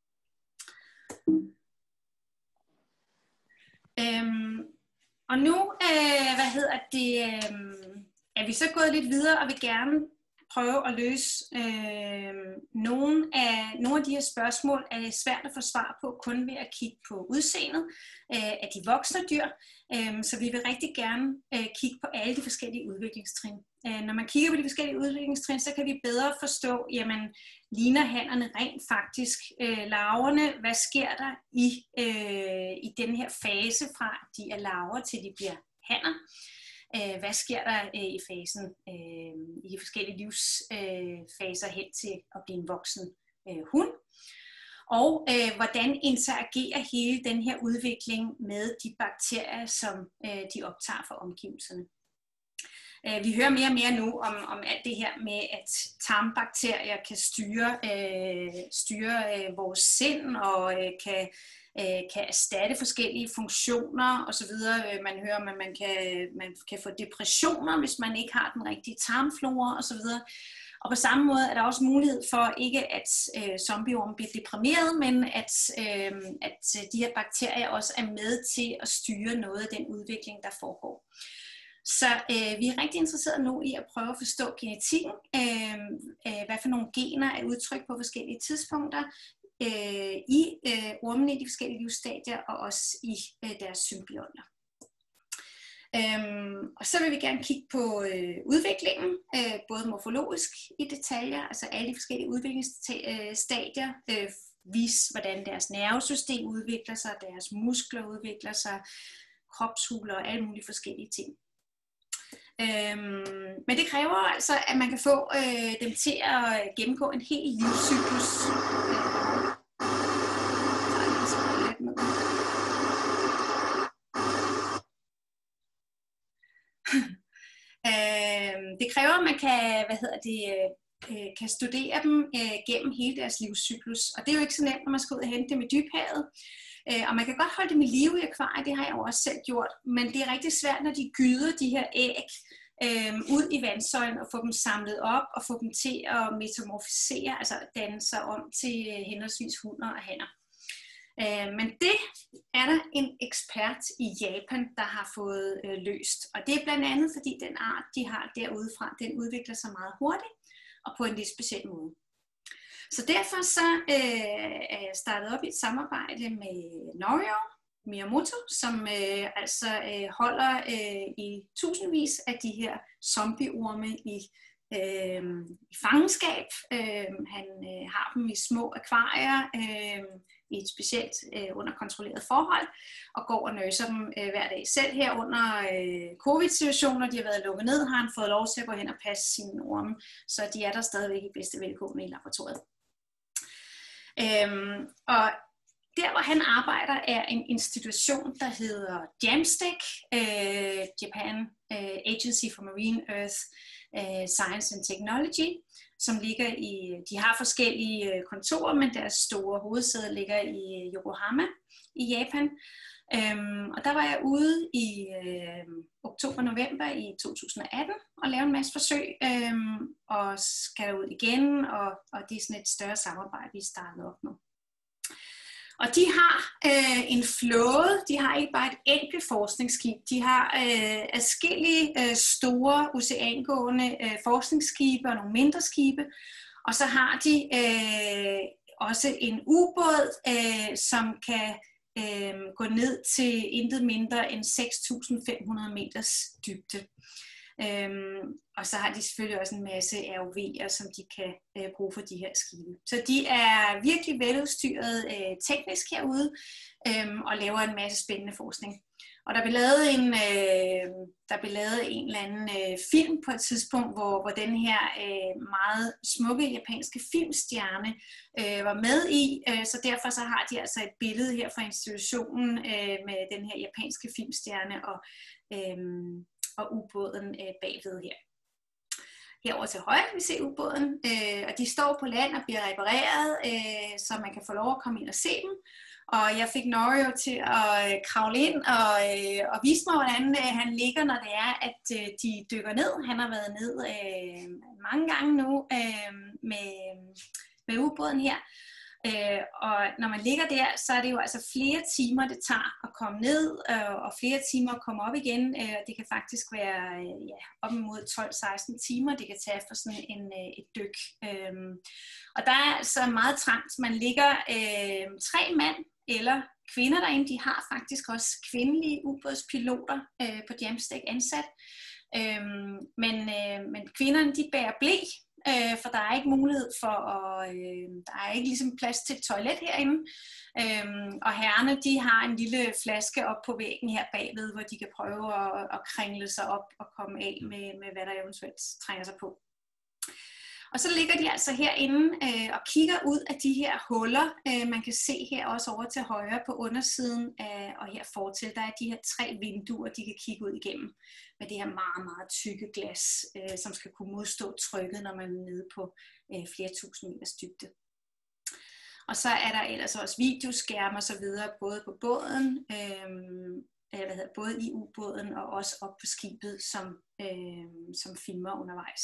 Øhm, og nu øh, hvad hedder det, øh, er vi så gået lidt videre og vil gerne prøve at løse øh, nogle, af, nogle af de her spørgsmål, er svært at få svar på kun ved at kigge på udseendet øh, af de voksne dyr. Øh, så vi vil rigtig gerne øh, kigge på alle de forskellige udviklingstrin. Øh, når man kigger på de forskellige udviklingstrin, så kan vi bedre forstå, jamen, ligner hannerne rent faktisk øh, larverne? Hvad sker der i, øh, i den her fase fra de er larver til de bliver hanner? Hvad sker der i fasen, i de forskellige livsfaser hen til at blive en voksen hund? Og hvordan interagerer hele den her udvikling med de bakterier, som de optager fra omgivelserne? Vi hører mere og mere nu om, om alt det her med, at tarmbakterier kan styre, styre vores sind og kan kan erstatte forskellige funktioner osv. Man hører, at man kan, man kan få depressioner, hvis man ikke har den rigtige tarmflora osv. Og på samme måde er der også mulighed for ikke, at øh, zombieormen bliver deprimeret, men at, øh, at de her bakterier også er med til at styre noget af den udvikling, der foregår. Så øh, vi er rigtig interesserede nu i at prøve at forstå genetikken, øh, øh, hvad for nogle gener er udtrykt på forskellige tidspunkter, Øh, i øh, ormene i de forskellige livsstadier og også i øh, deres symbionter. Øhm, og så vil vi gerne kigge på øh, udviklingen, øh, både morfologisk i detaljer, altså alle de forskellige udviklingsstadier, øh, vise hvordan deres nervesystem udvikler sig, deres muskler udvikler sig, kropshuler og alle mulige forskellige ting. Øhm, men det kræver altså, at man kan få øh, dem til at gennemgå en hel livscyklus. Øh, det kræver, at man kan, hvad hedder det, øh, kan studere dem øh, gennem hele deres livscyklus. Og det er jo ikke så nemt, når man skal ud og hente dem i dybhavet. Øh, og man kan godt holde dem i live i akvariet, det har jeg jo også selv gjort. Men det er rigtig svært, når de gyder de her æg øh, ud i vandsøjlen og få dem samlet op og få dem til at metamorfisere, altså danne sig om til øh, henholdsvis hunder og hanner. Øh, men det er der en ekspert i Japan, der har fået øh, løst. Og det er blandt andet, fordi den art, de har derudefra, den udvikler sig meget hurtigt og på en lidt speciel måde. Så derfor så øh, er jeg startet op i et samarbejde med Norio Miyamoto, som øh, altså øh, holder øh, i tusindvis af de her zombieorme i, øh, i fangenskab. Øh, han øh, har dem i små akvarier, øh, i et specielt øh, under kontrolleret forhold, og går og nøser dem øh, hver dag. Selv her under øh, covid-situationer, de har været lukket ned, har han fået lov til at gå hen og passe sine orme, så de er der stadigvæk i bedste velgående i laboratoriet. Øhm, og der, hvor han arbejder, er en institution, der hedder JAMSTEC, uh, Japan uh, Agency for Marine Earth uh, Science and Technology, som ligger i, de har forskellige kontorer, men deres store hovedsæde ligger i Yokohama i Japan. Um, og der var jeg ude i uh, oktober-november i to tusind og atten og lave en masse forsøg, um, og skal ud igen, og, og det er sådan et større samarbejde, vi startede op nu. Og de har øh, en flåde, de har ikke bare et enkelt forskningsskib, de har øh, adskillige øh, store oceangående øh, forskningsskibe og nogle mindre skibe, og så har de øh, også en ubåd, øh, som kan øh, gå ned til intet mindre end seks tusind fem hundrede meters dybde. Øhm, og så har de selvfølgelig også en masse R O V'er, som de kan øh, bruge for de her skibe. Så de er virkelig veludstyret øh, teknisk herude, øh, og laver en masse spændende forskning. Og der blev lavet en, øh, der blev lavet en eller anden øh, film på et tidspunkt, hvor, hvor den her øh, meget smukke japanske filmstjerne øh, var med i. Øh, så derfor så har de altså et billede her fra institutionen øh, med den her japanske filmstjerne og øh, og ubåden øh, bagved her. Herover til højre vi ser ubåden, øh, og de står på land og bliver repareret, øh, så man kan få lov at komme ind og se dem. Og jeg fik Norio til at øh, kravle ind og, øh, og vise mig, hvordan øh, han ligger, når det er, at øh, de dykker ned. Han har været ned øh, mange gange nu øh, med, med ubåden her. Øh, og når man ligger der, så er det jo altså flere timer, det tager at komme ned, øh, og flere timer at komme op igen. Øh, det kan faktisk være øh, ja, op imod tolv til seksten timer, det kan tage for sådan en, øh, et dyk. Øh, og der er altså meget trangt. Man ligger øh, tre mand eller kvinder derinde. De har faktisk også kvindelige ubådspiloter øh, på JAMSTEC ansat. Øh, men, øh, men kvinderne, de bærer ble. Øh, for der er ikke mulighed for at, øh, der er ikke ligesom plads til et toilet herinde. Øhm, og herrerne, de har en lille flaske op på væggen her bagved, hvor de kan prøve at, at kringle sig op og komme af med, med hvad der eventuelt trænger sig på. Og så ligger de altså herinde øh, og kigger ud af de her huller. Øh, man kan se her også over til højre på undersiden af, og her fortil, der er de her tre vinduer, de kan kigge ud igennem. Med det her meget, meget tykke glas, øh, som skal kunne modstå trykket, når man er nede på øh, flere tusind meters dybde. Og så er der ellers også videoskærme og så videre, både på båden, øh, hvad hedder, både i ubåden og også op på skibet, som, øh, som filmer undervejs.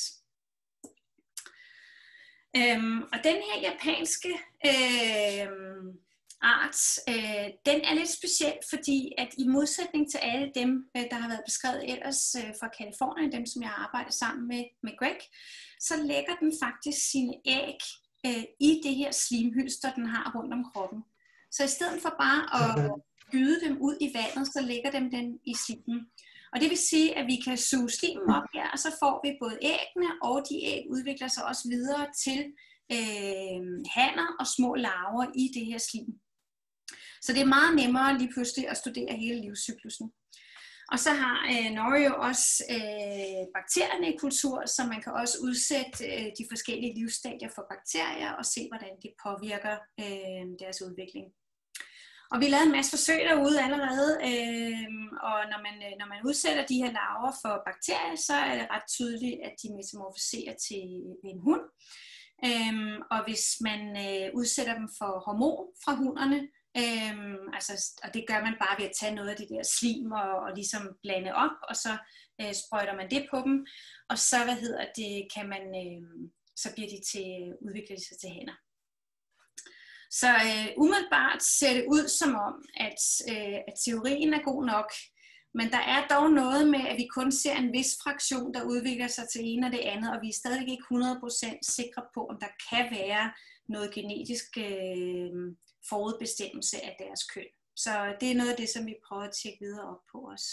Øhm, og den her japanske øh, art, øh, den er lidt speciel, fordi at i modsætning til alle dem, øh, der har været beskrevet ellers øh, fra Californien, dem som jeg har arbejdet sammen med, med Greg, så lægger den faktisk sine æg øh, i det her slimhylster, den har rundt om kroppen. Så i stedet for bare at gyde dem ud i vandet, så lægger dem den i slimen. Og det vil sige, at vi kan suge slimen op her, og så får vi både æggene, og de æg udvikler sig også videre til øh, hanner og små larver i det her slim. Så det er meget nemmere lige pludselig at studere hele livscyklusen. Og så har øh, Norio også øh, bakterierne i kultur, så man kan også udsætte øh, de forskellige livsstadier for bakterier og se, hvordan det påvirker øh, deres udvikling. Og vi lavede en masse forsøg derude allerede, øh, og når man, når man udsætter de her larver for bakterier, så er det ret tydeligt, at de metamorfoserer til en hund. Øh, og hvis man øh, udsætter dem for hormon fra hunderne, øh, altså, og det gør man bare ved at tage noget af det der slim og, og ligesom blande op, og så øh, sprøjter man det på dem, og så, hvad hedder det, kan man, øh, så bliver de til, udvikler de sig til hænder. Så øh, umiddelbart ser det ud som om, at, øh, at teorien er god nok, men der er dog noget med, at vi kun ser en vis fraktion, der udvikler sig til en og det andet, og vi er stadig ikke hundrede procent sikre på, om der kan være noget genetisk øh, forudbestemmelse af deres køn. Så det er noget af det, som vi prøver at tjekke videre op på os.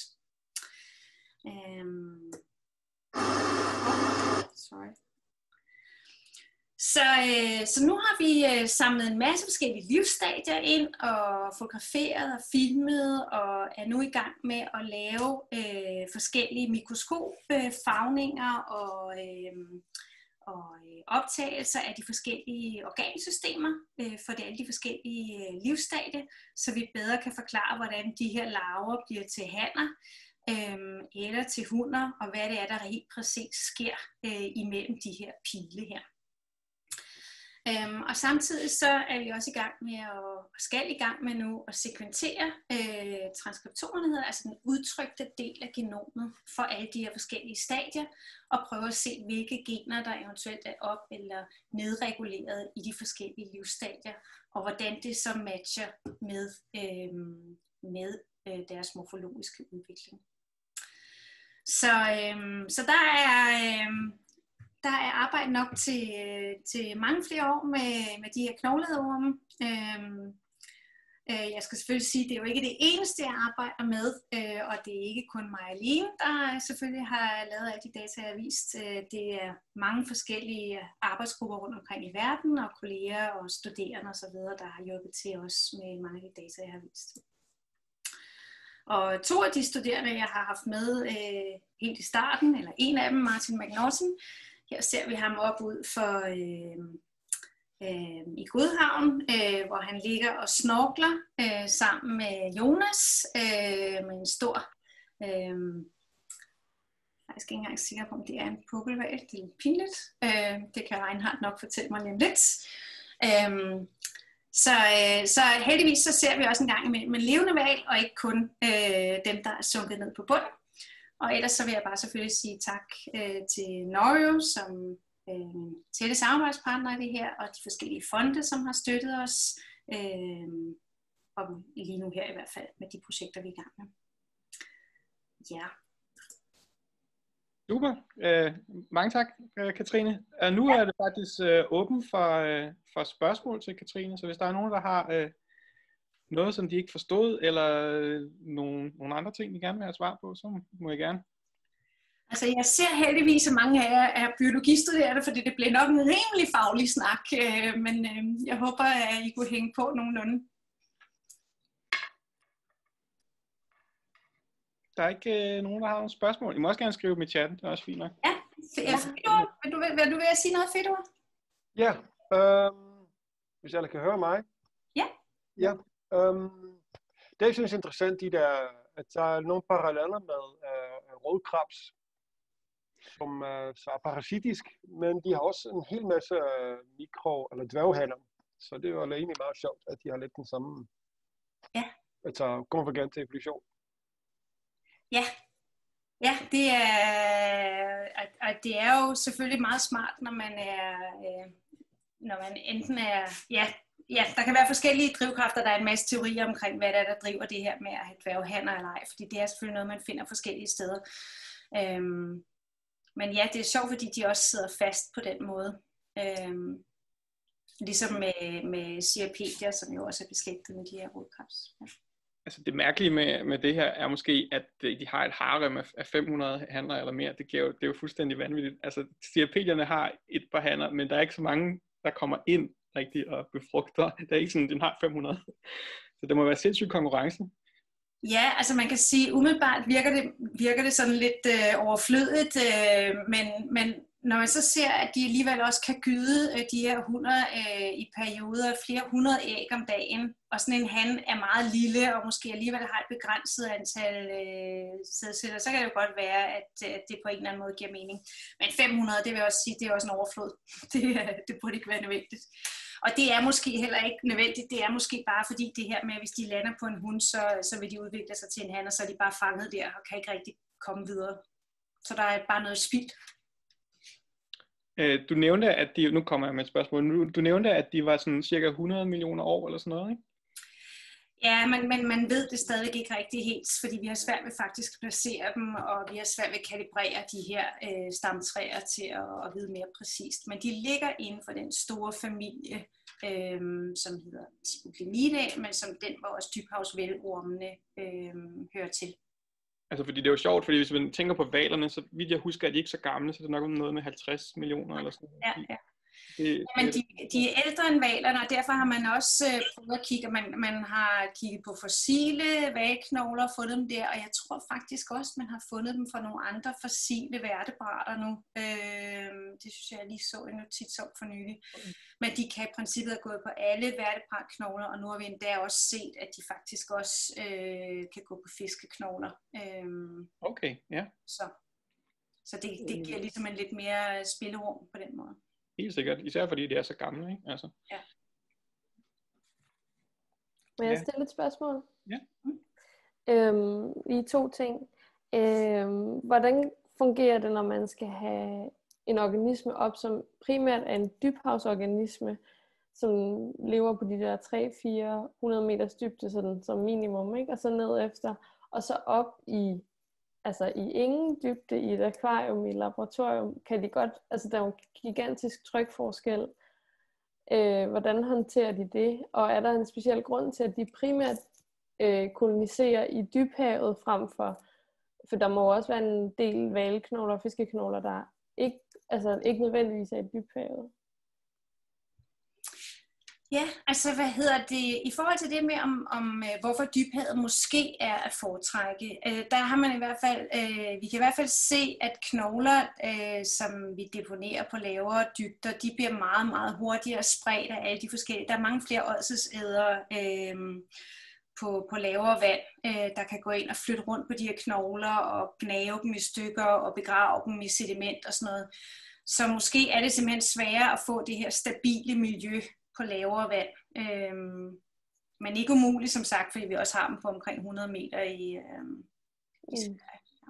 Um... Sorry. Så, øh, så nu har vi øh, samlet en masse forskellige livsstadier ind og fotograferet og filmet og er nu i gang med at lave øh, forskellige mikroskopfagninger og, øh, og øh, optagelser af de forskellige organsystemer øh, for de, alle de forskellige øh, livsstadier, så vi bedre kan forklare, hvordan de her larver bliver til hanner øh, eller til hunder, og hvad det er, der helt præcis sker øh, imellem de her pile her. Øhm, og samtidig så er vi også i gang med at, og skal i gang med nu at sekventere øh, transkriptorerne, hedder, altså den udtrykte del af genomet for alle de her forskellige stadier, og prøve at se, hvilke gener, der eventuelt er op- eller nedreguleret i de forskellige livsstadier, og hvordan det så matcher med, øh, med øh, deres morfologiske udvikling. Så, øh, så der er... Øh, Der er arbejde nok til, til mange flere år med, med de her knogleorme. Øhm, øh, jeg skal selvfølgelig sige, at det er jo ikke det eneste, jeg arbejder med, øh, og det er ikke kun mig alene, der selvfølgelig har lavet alle de data, jeg har vist. Det er mange forskellige arbejdsgrupper rundt omkring i verden, og kolleger og studerende osv., der har hjulpet til os med mange af de data, jeg har vist. Og to af de studerende, jeg har haft med øh, helt i starten, eller en af dem, Martin McNaughton, her ser vi ham op ud for øh, øh, i Godhavn, øh, hvor han ligger og snorkler øh, sammen med Jonas øh, med en stor, øh, jeg er ikke engang sikker på, om det er en pukkelhval, det er lidt pinligt. Øh, det kan Reinhardt nok fortælle mig lige om lidt. Øh, så, øh, så heldigvis så ser vi også en gang imellem en levende hval, og ikke kun øh, dem, der er sunket ned på bunden. Og ellers så vil jeg bare selvfølgelig sige tak øh, til Norio, som øh, tætte samarbejdspartner i det her, og de forskellige fonde, som har støttet os, øh, og lige nu her i hvert fald med de projekter, vi er i gang med. Ja. Super. Øh, mange tak, Katrine. Og nu er det faktisk øh, åben for, øh, for spørgsmål til Katrine, så hvis der er nogen, der har øh, noget, som de ikke forstod, eller øh, nogle, nogle andre ting, de gerne vil have svar på, så må jeg gerne. Altså, jeg ser heldigvis, at mange af jer er biologistuderende, fordi det blev nok en rimelig faglig snak, øh, men øh, jeg håber, at I kunne hænge på nogenlunde. Der er ikke øh, nogen, der har nogle spørgsmål. I må også gerne skrive dem i chatten, det er også fint nok. Ja, Fedor, vil du, vil du ved at sige noget, Fedor? Ja, øh, hvis alle kan høre mig. Ja. Ja. Um, det jeg synes er interessant, de der, at der er nogle paralleller med uh, rådkrabs, som uh, så er parasitisk, men de har også en hel masse uh, mikro- eller dværghanner. Så det er jo egentlig meget sjovt, at de har lidt den samme, ja. altså konvergent evolution. Ja, ja, det er, og det er jo selvfølgelig meget smart, når man er, øh, når man enten er, ja, Ja, der kan være forskellige drivkræfter. Der er en masse teorier omkring, hvad det er, der driver det her med at have dværghanner eller ej, fordi det er selvfølgelig noget, man finder forskellige steder. Øhm, men ja, det er sjovt, fordi de også sidder fast på den måde. Øhm, ligesom med, med Cirripedia, som jo også er beslægtet med de her rodkrebs. Ja. Altså det mærkelige med, med det her er måske, at de har et harem af fem hundrede hanner eller mere. Det, giver jo, det er jo fuldstændig vanvittigt. Altså Cirripedierne har et par hanner, men der er ikke så mange, der kommer ind rigtigt og befrugter. Det er ikke sådan, den har fem hundrede. Så det må være sindssyg konkurrence. Ja, altså man kan sige, umiddelbart virker det, virker det sådan lidt øh, overflødigt, øh, men, men når man så ser, at de alligevel også kan gyde øh, de her hunder øh, i perioder flere hundrede æg om dagen, og sådan en han er meget lille, og måske alligevel har et begrænset antal øh, sædceller, så kan det jo godt være, at øh, det på en eller anden måde giver mening. Men fem hundrede, det vil jeg også sige, det er også en overflod. Det, det burde ikke være nødvendigt. Og det er måske heller ikke nødvendigt, det er måske bare fordi det her med, at hvis de lander på en hund, så, så vil de udvikle sig til en han, og så er de bare fanget der og kan ikke rigtig komme videre. Så der er bare noget spild. Du nævnte, at de, nu kommer jeg med et spørgsmål, du nævnte, at de var sådan cirka hundrede millioner år eller sådan noget, ikke? Ja, men, men man ved det stadig ikke rigtig helt, fordi vi har svært ved faktisk at placere dem, og vi har svært ved at kalibrere de her øh, stamtræer til at, at vide mere præcist. Men de ligger inden for den store familie, øh, som hedder Cyclopelmidae, men som den, hvor også dybhavsvælormene øh, hører til. Altså fordi det er jo sjovt, fordi hvis man tænker på hvalerne, så vidt jeg husker, at de ikke så gamle, så det er nok noget med halvtreds millioner eller sådan noget. Ja, ja. Det, Men det, de, de er ældre end hvalerne, og derfor har man også øh, prøvet at kigge, man, man har kigget på fossile hvalknogler og fundet dem der, og jeg tror faktisk også, man har fundet dem fra nogle andre fossile vertebrater nu. Øh, det synes jeg, jeg lige så en notits om for nylig. Men de kan i princippet have gået på alle vertebratknogler, og nu har vi endda også set, at de faktisk også øh, kan gå på fiskeknogler. Øh, okay, ja. så så det, det giver ligesom en lidt mere spillerum på den måde. Helt sikkert, især fordi det er så gamle, ikke? Altså. Ja. Må jeg Ja. stille et spørgsmål? Ja. Øhm, lige to ting. Øhm, hvordan fungerer det, når man skal have en organisme op, som primært er en dybhavsorganisme, som lever på de der tre til fire hundrede meters dybde, sådan som minimum, ikke? Og så ned efter, og så op i altså i ingen dybde i et akvarium, i et laboratorium, kan de godt, altså der er jo en gigantisk trykforskel. Øh, hvordan håndterer de det? Og er der en speciel grund til, at de primært øh, koloniserer i dybhavet frem for, for der må også være en del hvalknogler og fiskeknogler, der ikke, altså ikke nødvendigvis er i dybhavet. Ja, altså hvad hedder det, i forhold til det med, om, om hvorfor dybhavet måske er at foretrække, øh, der har man i hvert fald, øh, vi kan i hvert fald se, at knogler, øh, som vi deponerer på lavere dybder, de bliver meget, meget hurtigere spredt af alle de forskellige, der er mange flere ådselsædere øh, på, på lavere vand, øh, der kan gå ind og flytte rundt på de her knogler og gnave dem i stykker og begrave dem i sediment og sådan noget. Så måske er det simpelthen sværere at få det her stabile miljø på lavere vand. Øhm, men ikke umuligt, som sagt, fordi vi også har dem på omkring hundrede meter i, øhm, i Sverige. Ja.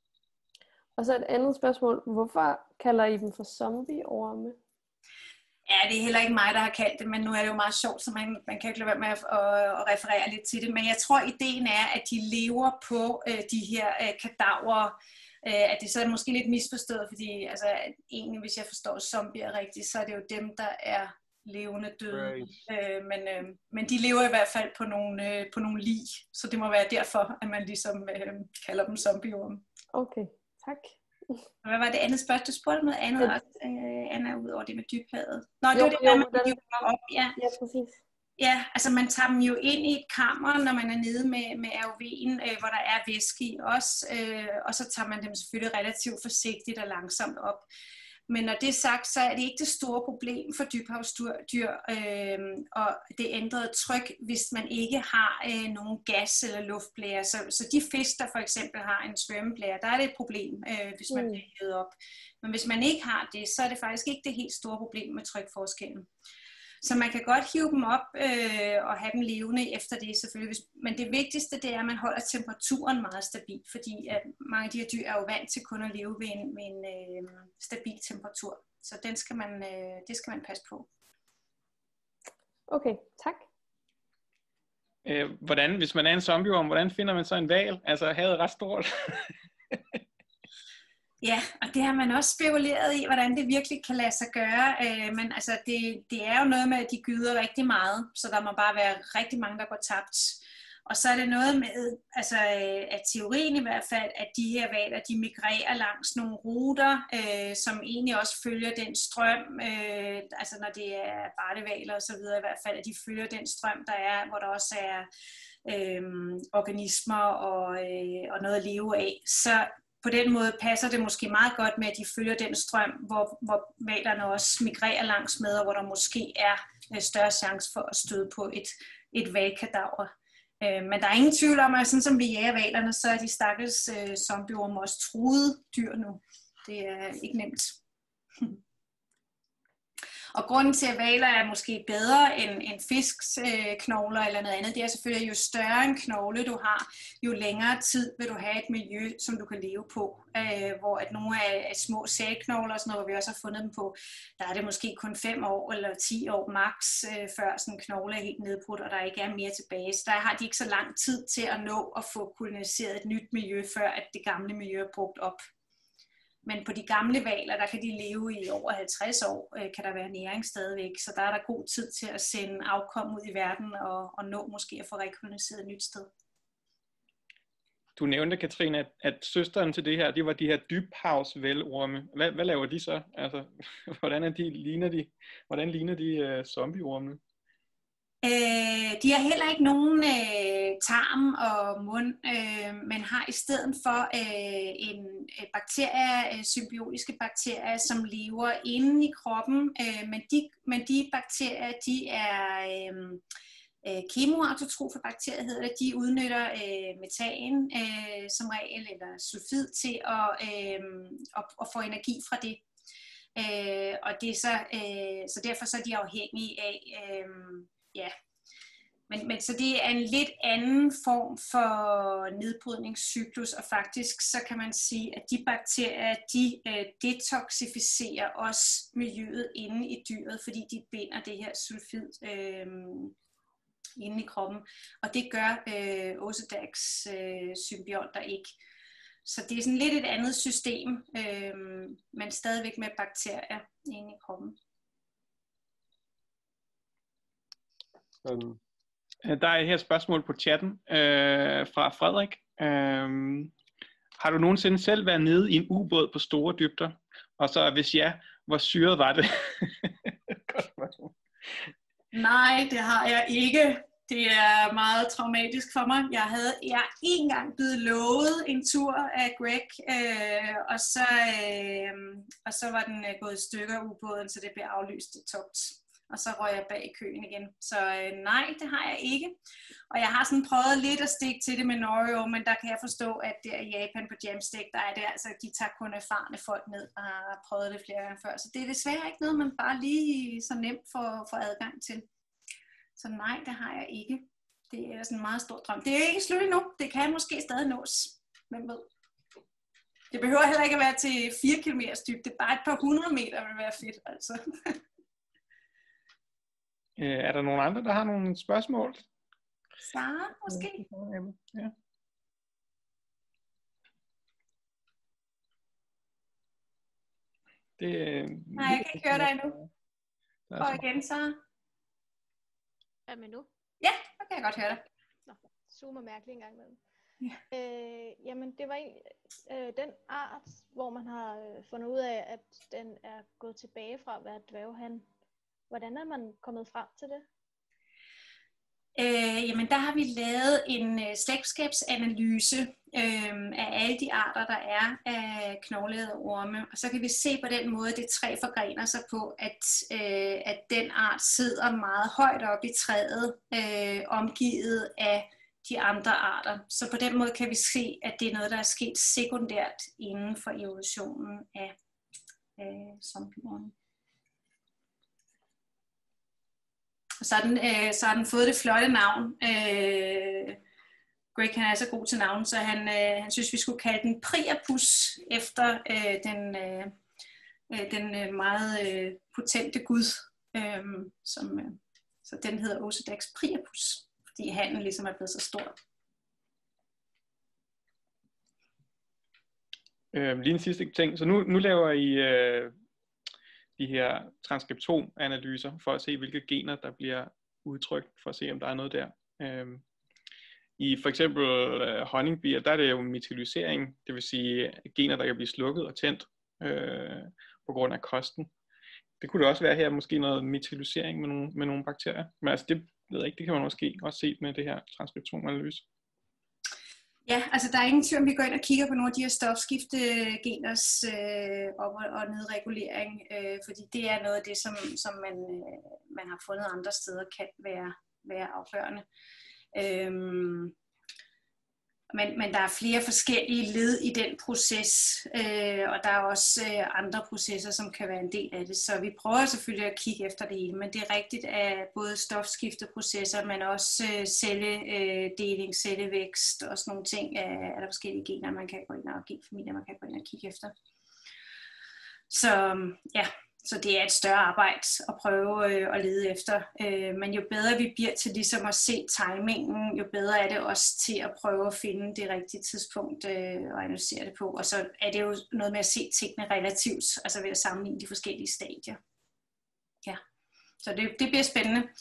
Og så et andet spørgsmål. Hvorfor kalder I dem for zombieorme? Ja, det er heller ikke mig, der har kaldt det, men nu er det jo meget sjovt, så man, man kan ikke lade være med at, at, at referere lidt til det. Men jeg tror, ideen er, at de lever på øh, de her øh, kadaver, øh, at det så er måske lidt misforstået, fordi altså, egentlig, hvis jeg forstår zombier rigtigt, så er det jo dem, der er levende døde, Right. øh, men, øh, men de lever i hvert fald på nogle, øh, på nogle lig, så det må være derfor, at man ligesom øh, kalder dem zombieorme. Okay, tak. Hvad var det andet spørgsmål? Du spurgte noget andet Ja. også, øh, Anna, ud over det med dybhavet. Nå, det Jo, var det jo, der, man den- hiver op, ja. Ja, præcis. Ja, altså man tager dem jo ind i et kammer, når man er nede med, med R O V'en, øh, hvor der er væske i også, øh, og så tager man dem selvfølgelig relativt forsigtigt og langsomt op. Men når det er sagt, så er det ikke det store problem for dybhavsdyr øh, og det ændrede tryk, hvis man ikke har øh, nogen gas- eller luftblære. Så, så de fisk, der for eksempel har en svømmeblære, der er det et problem, øh, hvis man Mm. bliver hævet op. Men hvis man ikke har det, så er det faktisk ikke det helt store problem med trykforskellen. Så man kan godt hive dem op øh, og have dem levende efter det selvfølgelig. Men det vigtigste det er, at man holder temperaturen meget stabil, fordi at mange af de her dyr er jo vant til kun at leve ved en, ved en øh, stabil temperatur. Så den skal man, øh, det skal man passe på. Okay, tak. Øh, hvordan, hvis man er en zombieorm, hvordan finder man så en hval? Altså, havet er ret stort. Ja, og det har man også spekuleret i, hvordan det virkelig kan lade sig gøre. Øh, men altså, det, det er jo noget med, at de gyder rigtig meget, så der må bare være rigtig mange, der går tabt. Og så er det noget med, altså at teorien i hvert fald, at de her hvaler, de migrerer langs nogle ruter, øh, som egentlig også følger den strøm, øh, altså når det er bartehvaler og så videre i hvert fald, at de følger den strøm, der er, hvor der også er øh, organismer og, øh, og noget at leve af. Så på den måde passer det måske meget godt med, at de følger den strøm, hvor, hvor hvalerne også migrerer langs med, og hvor der måske er større chance for at støde på et, et hvalkadaver. Men der er ingen tvivl om, at sådan som vi jager hvalerne, så er de stakkels øh, zombieorme også truede dyr nu. Det er ikke nemt. Og grunden til, at hvaler er måske bedre end, end fisks øh, knogler eller noget andet, det er selvfølgelig, at jo større en knogle du har, jo længere tid vil du have et miljø, som du kan leve på. Øh, hvor at nogle af, af små sælknogler, sådan noget, hvor vi også har fundet dem på, der er det måske kun fem år eller ti år max, øh, før sådan en knogle er helt nedbrudt, og der ikke er mere tilbage. Så der har de ikke så lang tid til at nå at få koloniseret et nyt miljø, før at det gamle miljø er brugt op. Men på de gamle hvaler, der kan de leve i over halvtreds år, øh, kan der være næring stadigvæk. Så der er der god tid til at sende afkom ud i verden og, og nå måske at få rekoloniseret et nyt sted. du nævnte, Katrine, at, at søsteren til det her, de var de her dybhavsvælorme. Hvad, hvad laver de så? Altså, hvordan, er de, ligner de, hvordan ligner de uh, zombieormene? Øh, de har heller ikke nogen øh, tarm og mund, øh, men har i stedet for øh, en øh, bakterie, øh, symbiotiske bakterier, som lever inde i kroppen. Øh, men, de, men de bakterier, de er øh, øh, kemoautotrofe bakterier, hedder det. De udnytter øh, metan øh, som regel, eller sulfid, til at, øh, at, at få energi fra det. Øh, og det er så, øh, så derfor så er de afhængige af øh, ja, men, men så det er en lidt anden form for nedbrydningscyklus, og faktisk så kan man sige, at de bakterier, de øh, detoxificerer også miljøet inde i dyret, fordi de binder det her sulfid øh, inde i kroppen, og det gør øh, Osedax øh, symbionter ikke. Så det er sådan lidt et andet system, øh, men stadigvæk med bakterier inde i kroppen. Um. Der er her et spørgsmål på chatten øh, fra Frederik. Øh, har du nogensinde selv været nede i en ubåd på store dybder? Og så hvis ja, hvor syret var det? Nej, det har jeg ikke. Det er meget traumatisk for mig. Jeg havde jeg er en gang blevet lovet en tur af Greg, øh, og, så, øh, og så var den øh, gået i stykker ubåden, så det blev aflyst til togt. Og så røg jeg bag i køen igen. Så øh, nej, det har jeg ikke. Og jeg har sådan prøvet lidt at stikke til det med Norio, men der kan jeg forstå, at der i Japan på Jamstack, der er det altså, de tager kun erfarne folk ned og har prøvet det flere gange før. Så det er desværre ikke noget, man bare lige så nemt får, får adgang til. Så nej, det har jeg ikke. Det er sådan en meget stor drøm. Det er ikke slut endnu. Det kan måske stadig nås. Hvem ved? Det behøver heller ikke at være til fire kilometer dybt. Det er bare et par hundrede meter vil være fedt, altså. Øh, er der nogen andre, der har nogle spørgsmål? Sara, måske? Ja. Det, øh, Nej, jeg kan ikke høre dig endnu. Og igen, Sara. Er med nu? Ja, så kan jeg godt høre dig. Nå, zoomer mærkeligt en gang imellem. Ja. Øh, jamen, det var en, øh, den art, hvor man har øh, fundet ud af, at den er gået tilbage fra at være dværghan. Hvordan er man kommet frem til det? Øh, jamen der har vi lavet en øh, slægtskabsanalyse øh, af alle de arter, der er af knogleædende orme. Og så kan vi se på den måde, det træ forgrener sig på, at, øh, at den art sidder meget højt oppe i træet, øh, omgivet af de andre arter. Så på den måde kan vi se, at det er noget, der er sket sekundært inden for evolutionen af øh, zombieorme. Og så har, den, øh, så har den fået det flotte navn. Øh, Greg han er så god til navn, så han, øh, han synes, vi skulle kalde den Priapus, efter øh, den, øh, den øh, meget øh, potente gud. Øh, som, øh, så den hedder Osedax Priapus, fordi hanen ligesom er blevet så stor. Øh, lige en sidste ting. Så nu, nu laver I... Øh de her transkriptomanalyser, for at se, hvilke gener, der bliver udtrykt, for at se, om der er noget der. Øhm, I for eksempel øh, honningbier, der er det jo metylisering, det vil sige gener, der kan blive slukket og tændt øh, på grund af kosten. Det kunne det også være her, måske noget metylisering med nogle, med nogle bakterier. Men altså, det ved jeg ikke, det kan man måske også se med det her transkriptomanalyse. Ja, altså der er ingen tvivl, om vi går ind og kigger på nogle af de her stofskiftegeners øh, op- og nedregulering, øh, fordi det er noget af det, som, som man, øh, man har fundet andre steder, kan være, være afgørende. Øhm, men, men der er flere forskellige led i den proces, øh, og der er også øh, andre processer, som kan være en del af det. Så vi prøver selvfølgelig at kigge efter det hele, men det er rigtigt, at både stofskifteprocesser, men også øh, celledeling, øh, cellevækst og sådan nogle ting, øh, er der forskellige gener, man kan gå ind og genfamilier, man kan gå ind og kigge efter. Så ja, så det er et større arbejde at prøve øh, at lede efter. Øh, men jo bedre vi bliver til ligesom at se timingen, jo bedre er det også til at prøve at finde det rigtige tidspunkt øh, og analysere det på. Og så er det jo noget med at se tingene relativt, altså ved at sammenligne de forskellige stadier. Ja, så det, det bliver spændende.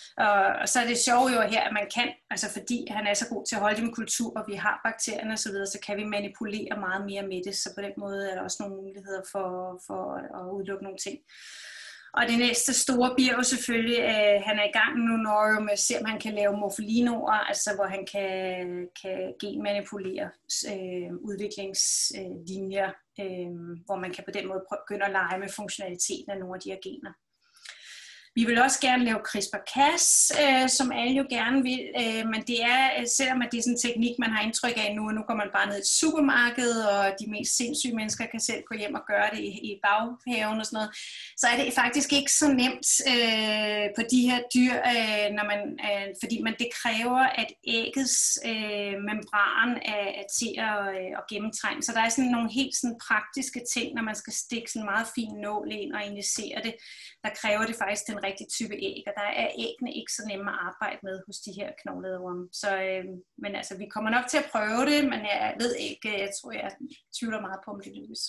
Og, og så er det sjove jo her, at man kan, altså fordi han er så god til at holde det med kultur, og vi har bakterierne osv., så, så kan vi manipulere meget mere med det, så på den måde er der også nogle muligheder for, for at udelukke nogle ting. Og det næste store bliver jo selvfølgelig, at han er i gang nu, når med at se, om han kan lave morfolinoer, altså hvor han kan, kan genmanipulere øh, udviklingslinjer, øh, hvor man kan på den måde begynde at lege med funktionaliteten af nogle af de her gener. Vi vil også gerne lave CRISPR-Cas, øh, som alle jo gerne vil, øh, men det er, selvom at det er sådan en teknik, man har indtryk af nu, og nu går man bare ned i et supermarked, og de mest sindssyge mennesker kan selv gå hjem og gøre det i, i baghaven og sådan noget, så er det faktisk ikke så nemt øh, på de her dyr, øh, når man, øh, fordi man, det kræver, at æggets øh, membran er, er til at, øh, at gennemtrænge. Så der er sådan nogle helt sådan praktiske ting, når man skal stikke sådan en meget fin nål ind og injicere det, der kræver det faktisk den rigtige type æg, og der er æggene ikke så nemme at arbejde med hos de her knogleæderorme. Så, øh, men altså, vi kommer nok til at prøve det, men jeg ved ikke, jeg tror, jeg tvivler meget på, om det lykkes.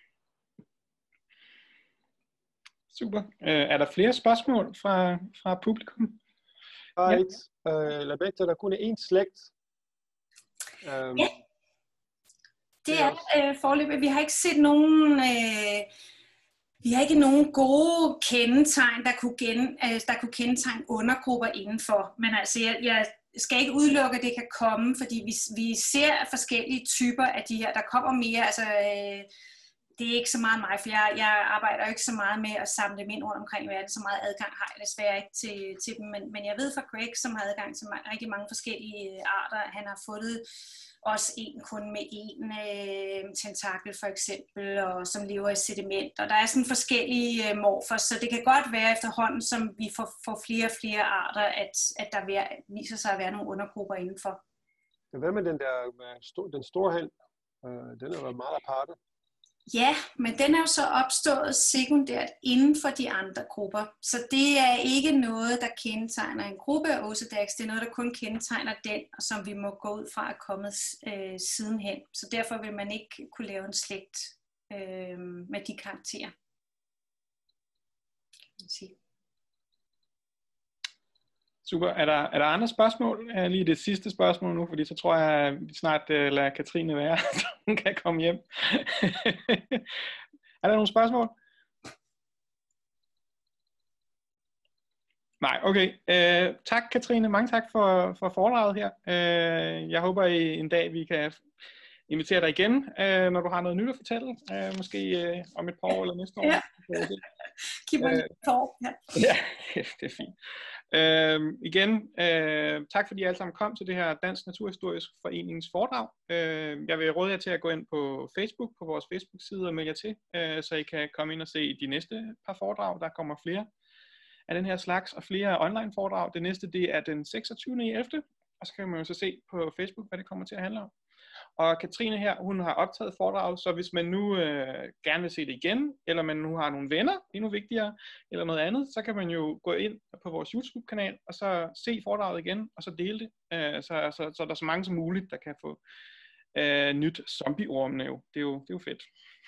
Super. Øh, er der flere spørgsmål fra, fra publikum? Right. Ja. Øh, Lametta, der kun er én slægt. Um, ja. Det er øh, foreløbig. Vi har ikke set nogen... Øh, Vi har ikke nogen gode kendetegn, der kunne, gen, altså, der kunne kendetegne undergrupper indenfor. Men altså, jeg, jeg skal ikke udelukke, at det kan komme, fordi vi, vi ser forskellige typer af de her. Der kommer mere, altså øh, det er ikke så meget mig, for jeg, jeg arbejder jo ikke så meget med at samle dem ind rundt omkring i verden. Så meget adgang har jeg desværre ikke til, til dem. Men, men jeg ved fra Greg, som har adgang til rigtig mange forskellige arter, han har fundet også en kun med en øh, tentakel for eksempel, og som lever i sediment. Og der er sådan forskellige øh, morfer, så det kan godt være efterhånden, som vi får, får flere og flere arter, at, at der vil, viser sig at være nogle undergrupper indenfor. Hvad med den der med sto, den store hand? Øh, den er jo meget aparte. Ja, men den er jo så opstået sekundært inden for de andre grupper. Så det er ikke noget, der kendetegner en gruppe af Osedax. Det er noget, der kun kendetegner den, og som vi må gå ud fra at komme øh, sidenhen. Så derfor vil man ikke kunne lave en slægt øh, med de karakterer. Kan man sige. Super. Er der, er der andre spørgsmål? Jeg lige det sidste spørgsmål nu, fordi så tror jeg, at vi snart uh, lader Katrine være, så hun kan komme hjem. Er der nogle spørgsmål? Nej, okay. Uh, tak Katrine, mange tak for, for foredraget her. Uh, jeg håber i en dag, vi kan invitere dig igen, uh, når du har noget nyt at fortælle. Uh, måske uh, om et par år eller næste år. Ja. Giv mig et par år. Ja. Ja, det er fint. Øh, igen, øh, tak fordi I alle sammen kom til det her Dansk Naturhistorisk Foreningens foredrag. Øh, jeg vil råde jer til at gå ind på Facebook, på vores Facebook-side og melde jer til, øh, så I kan komme ind og se de næste par foredrag. Der kommer flere af den her slags og flere online foredrag. Det næste det er den seksogtyvende ellevte og så kan man jo så se på Facebook, hvad det kommer til at handle om. Og Katrine her, hun har optaget foredraget, så hvis man nu øh, gerne vil se det igen, eller man nu har nogle venner, endnu vigtigere, eller noget andet, så kan man jo gå ind på vores YouTube-kanal, og så se foredraget igen, og så dele det, øh, så, så, så der er så mange som muligt, der kan få øh, nyt zombieormene jo. Det er jo, det er jo fedt.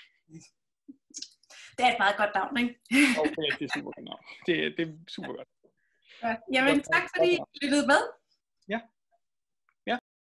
Det er et meget godt navn, ikke? Okay, det er super godt navn. Det, det er super godt. Ja, jamen tak fordi I lyttede med.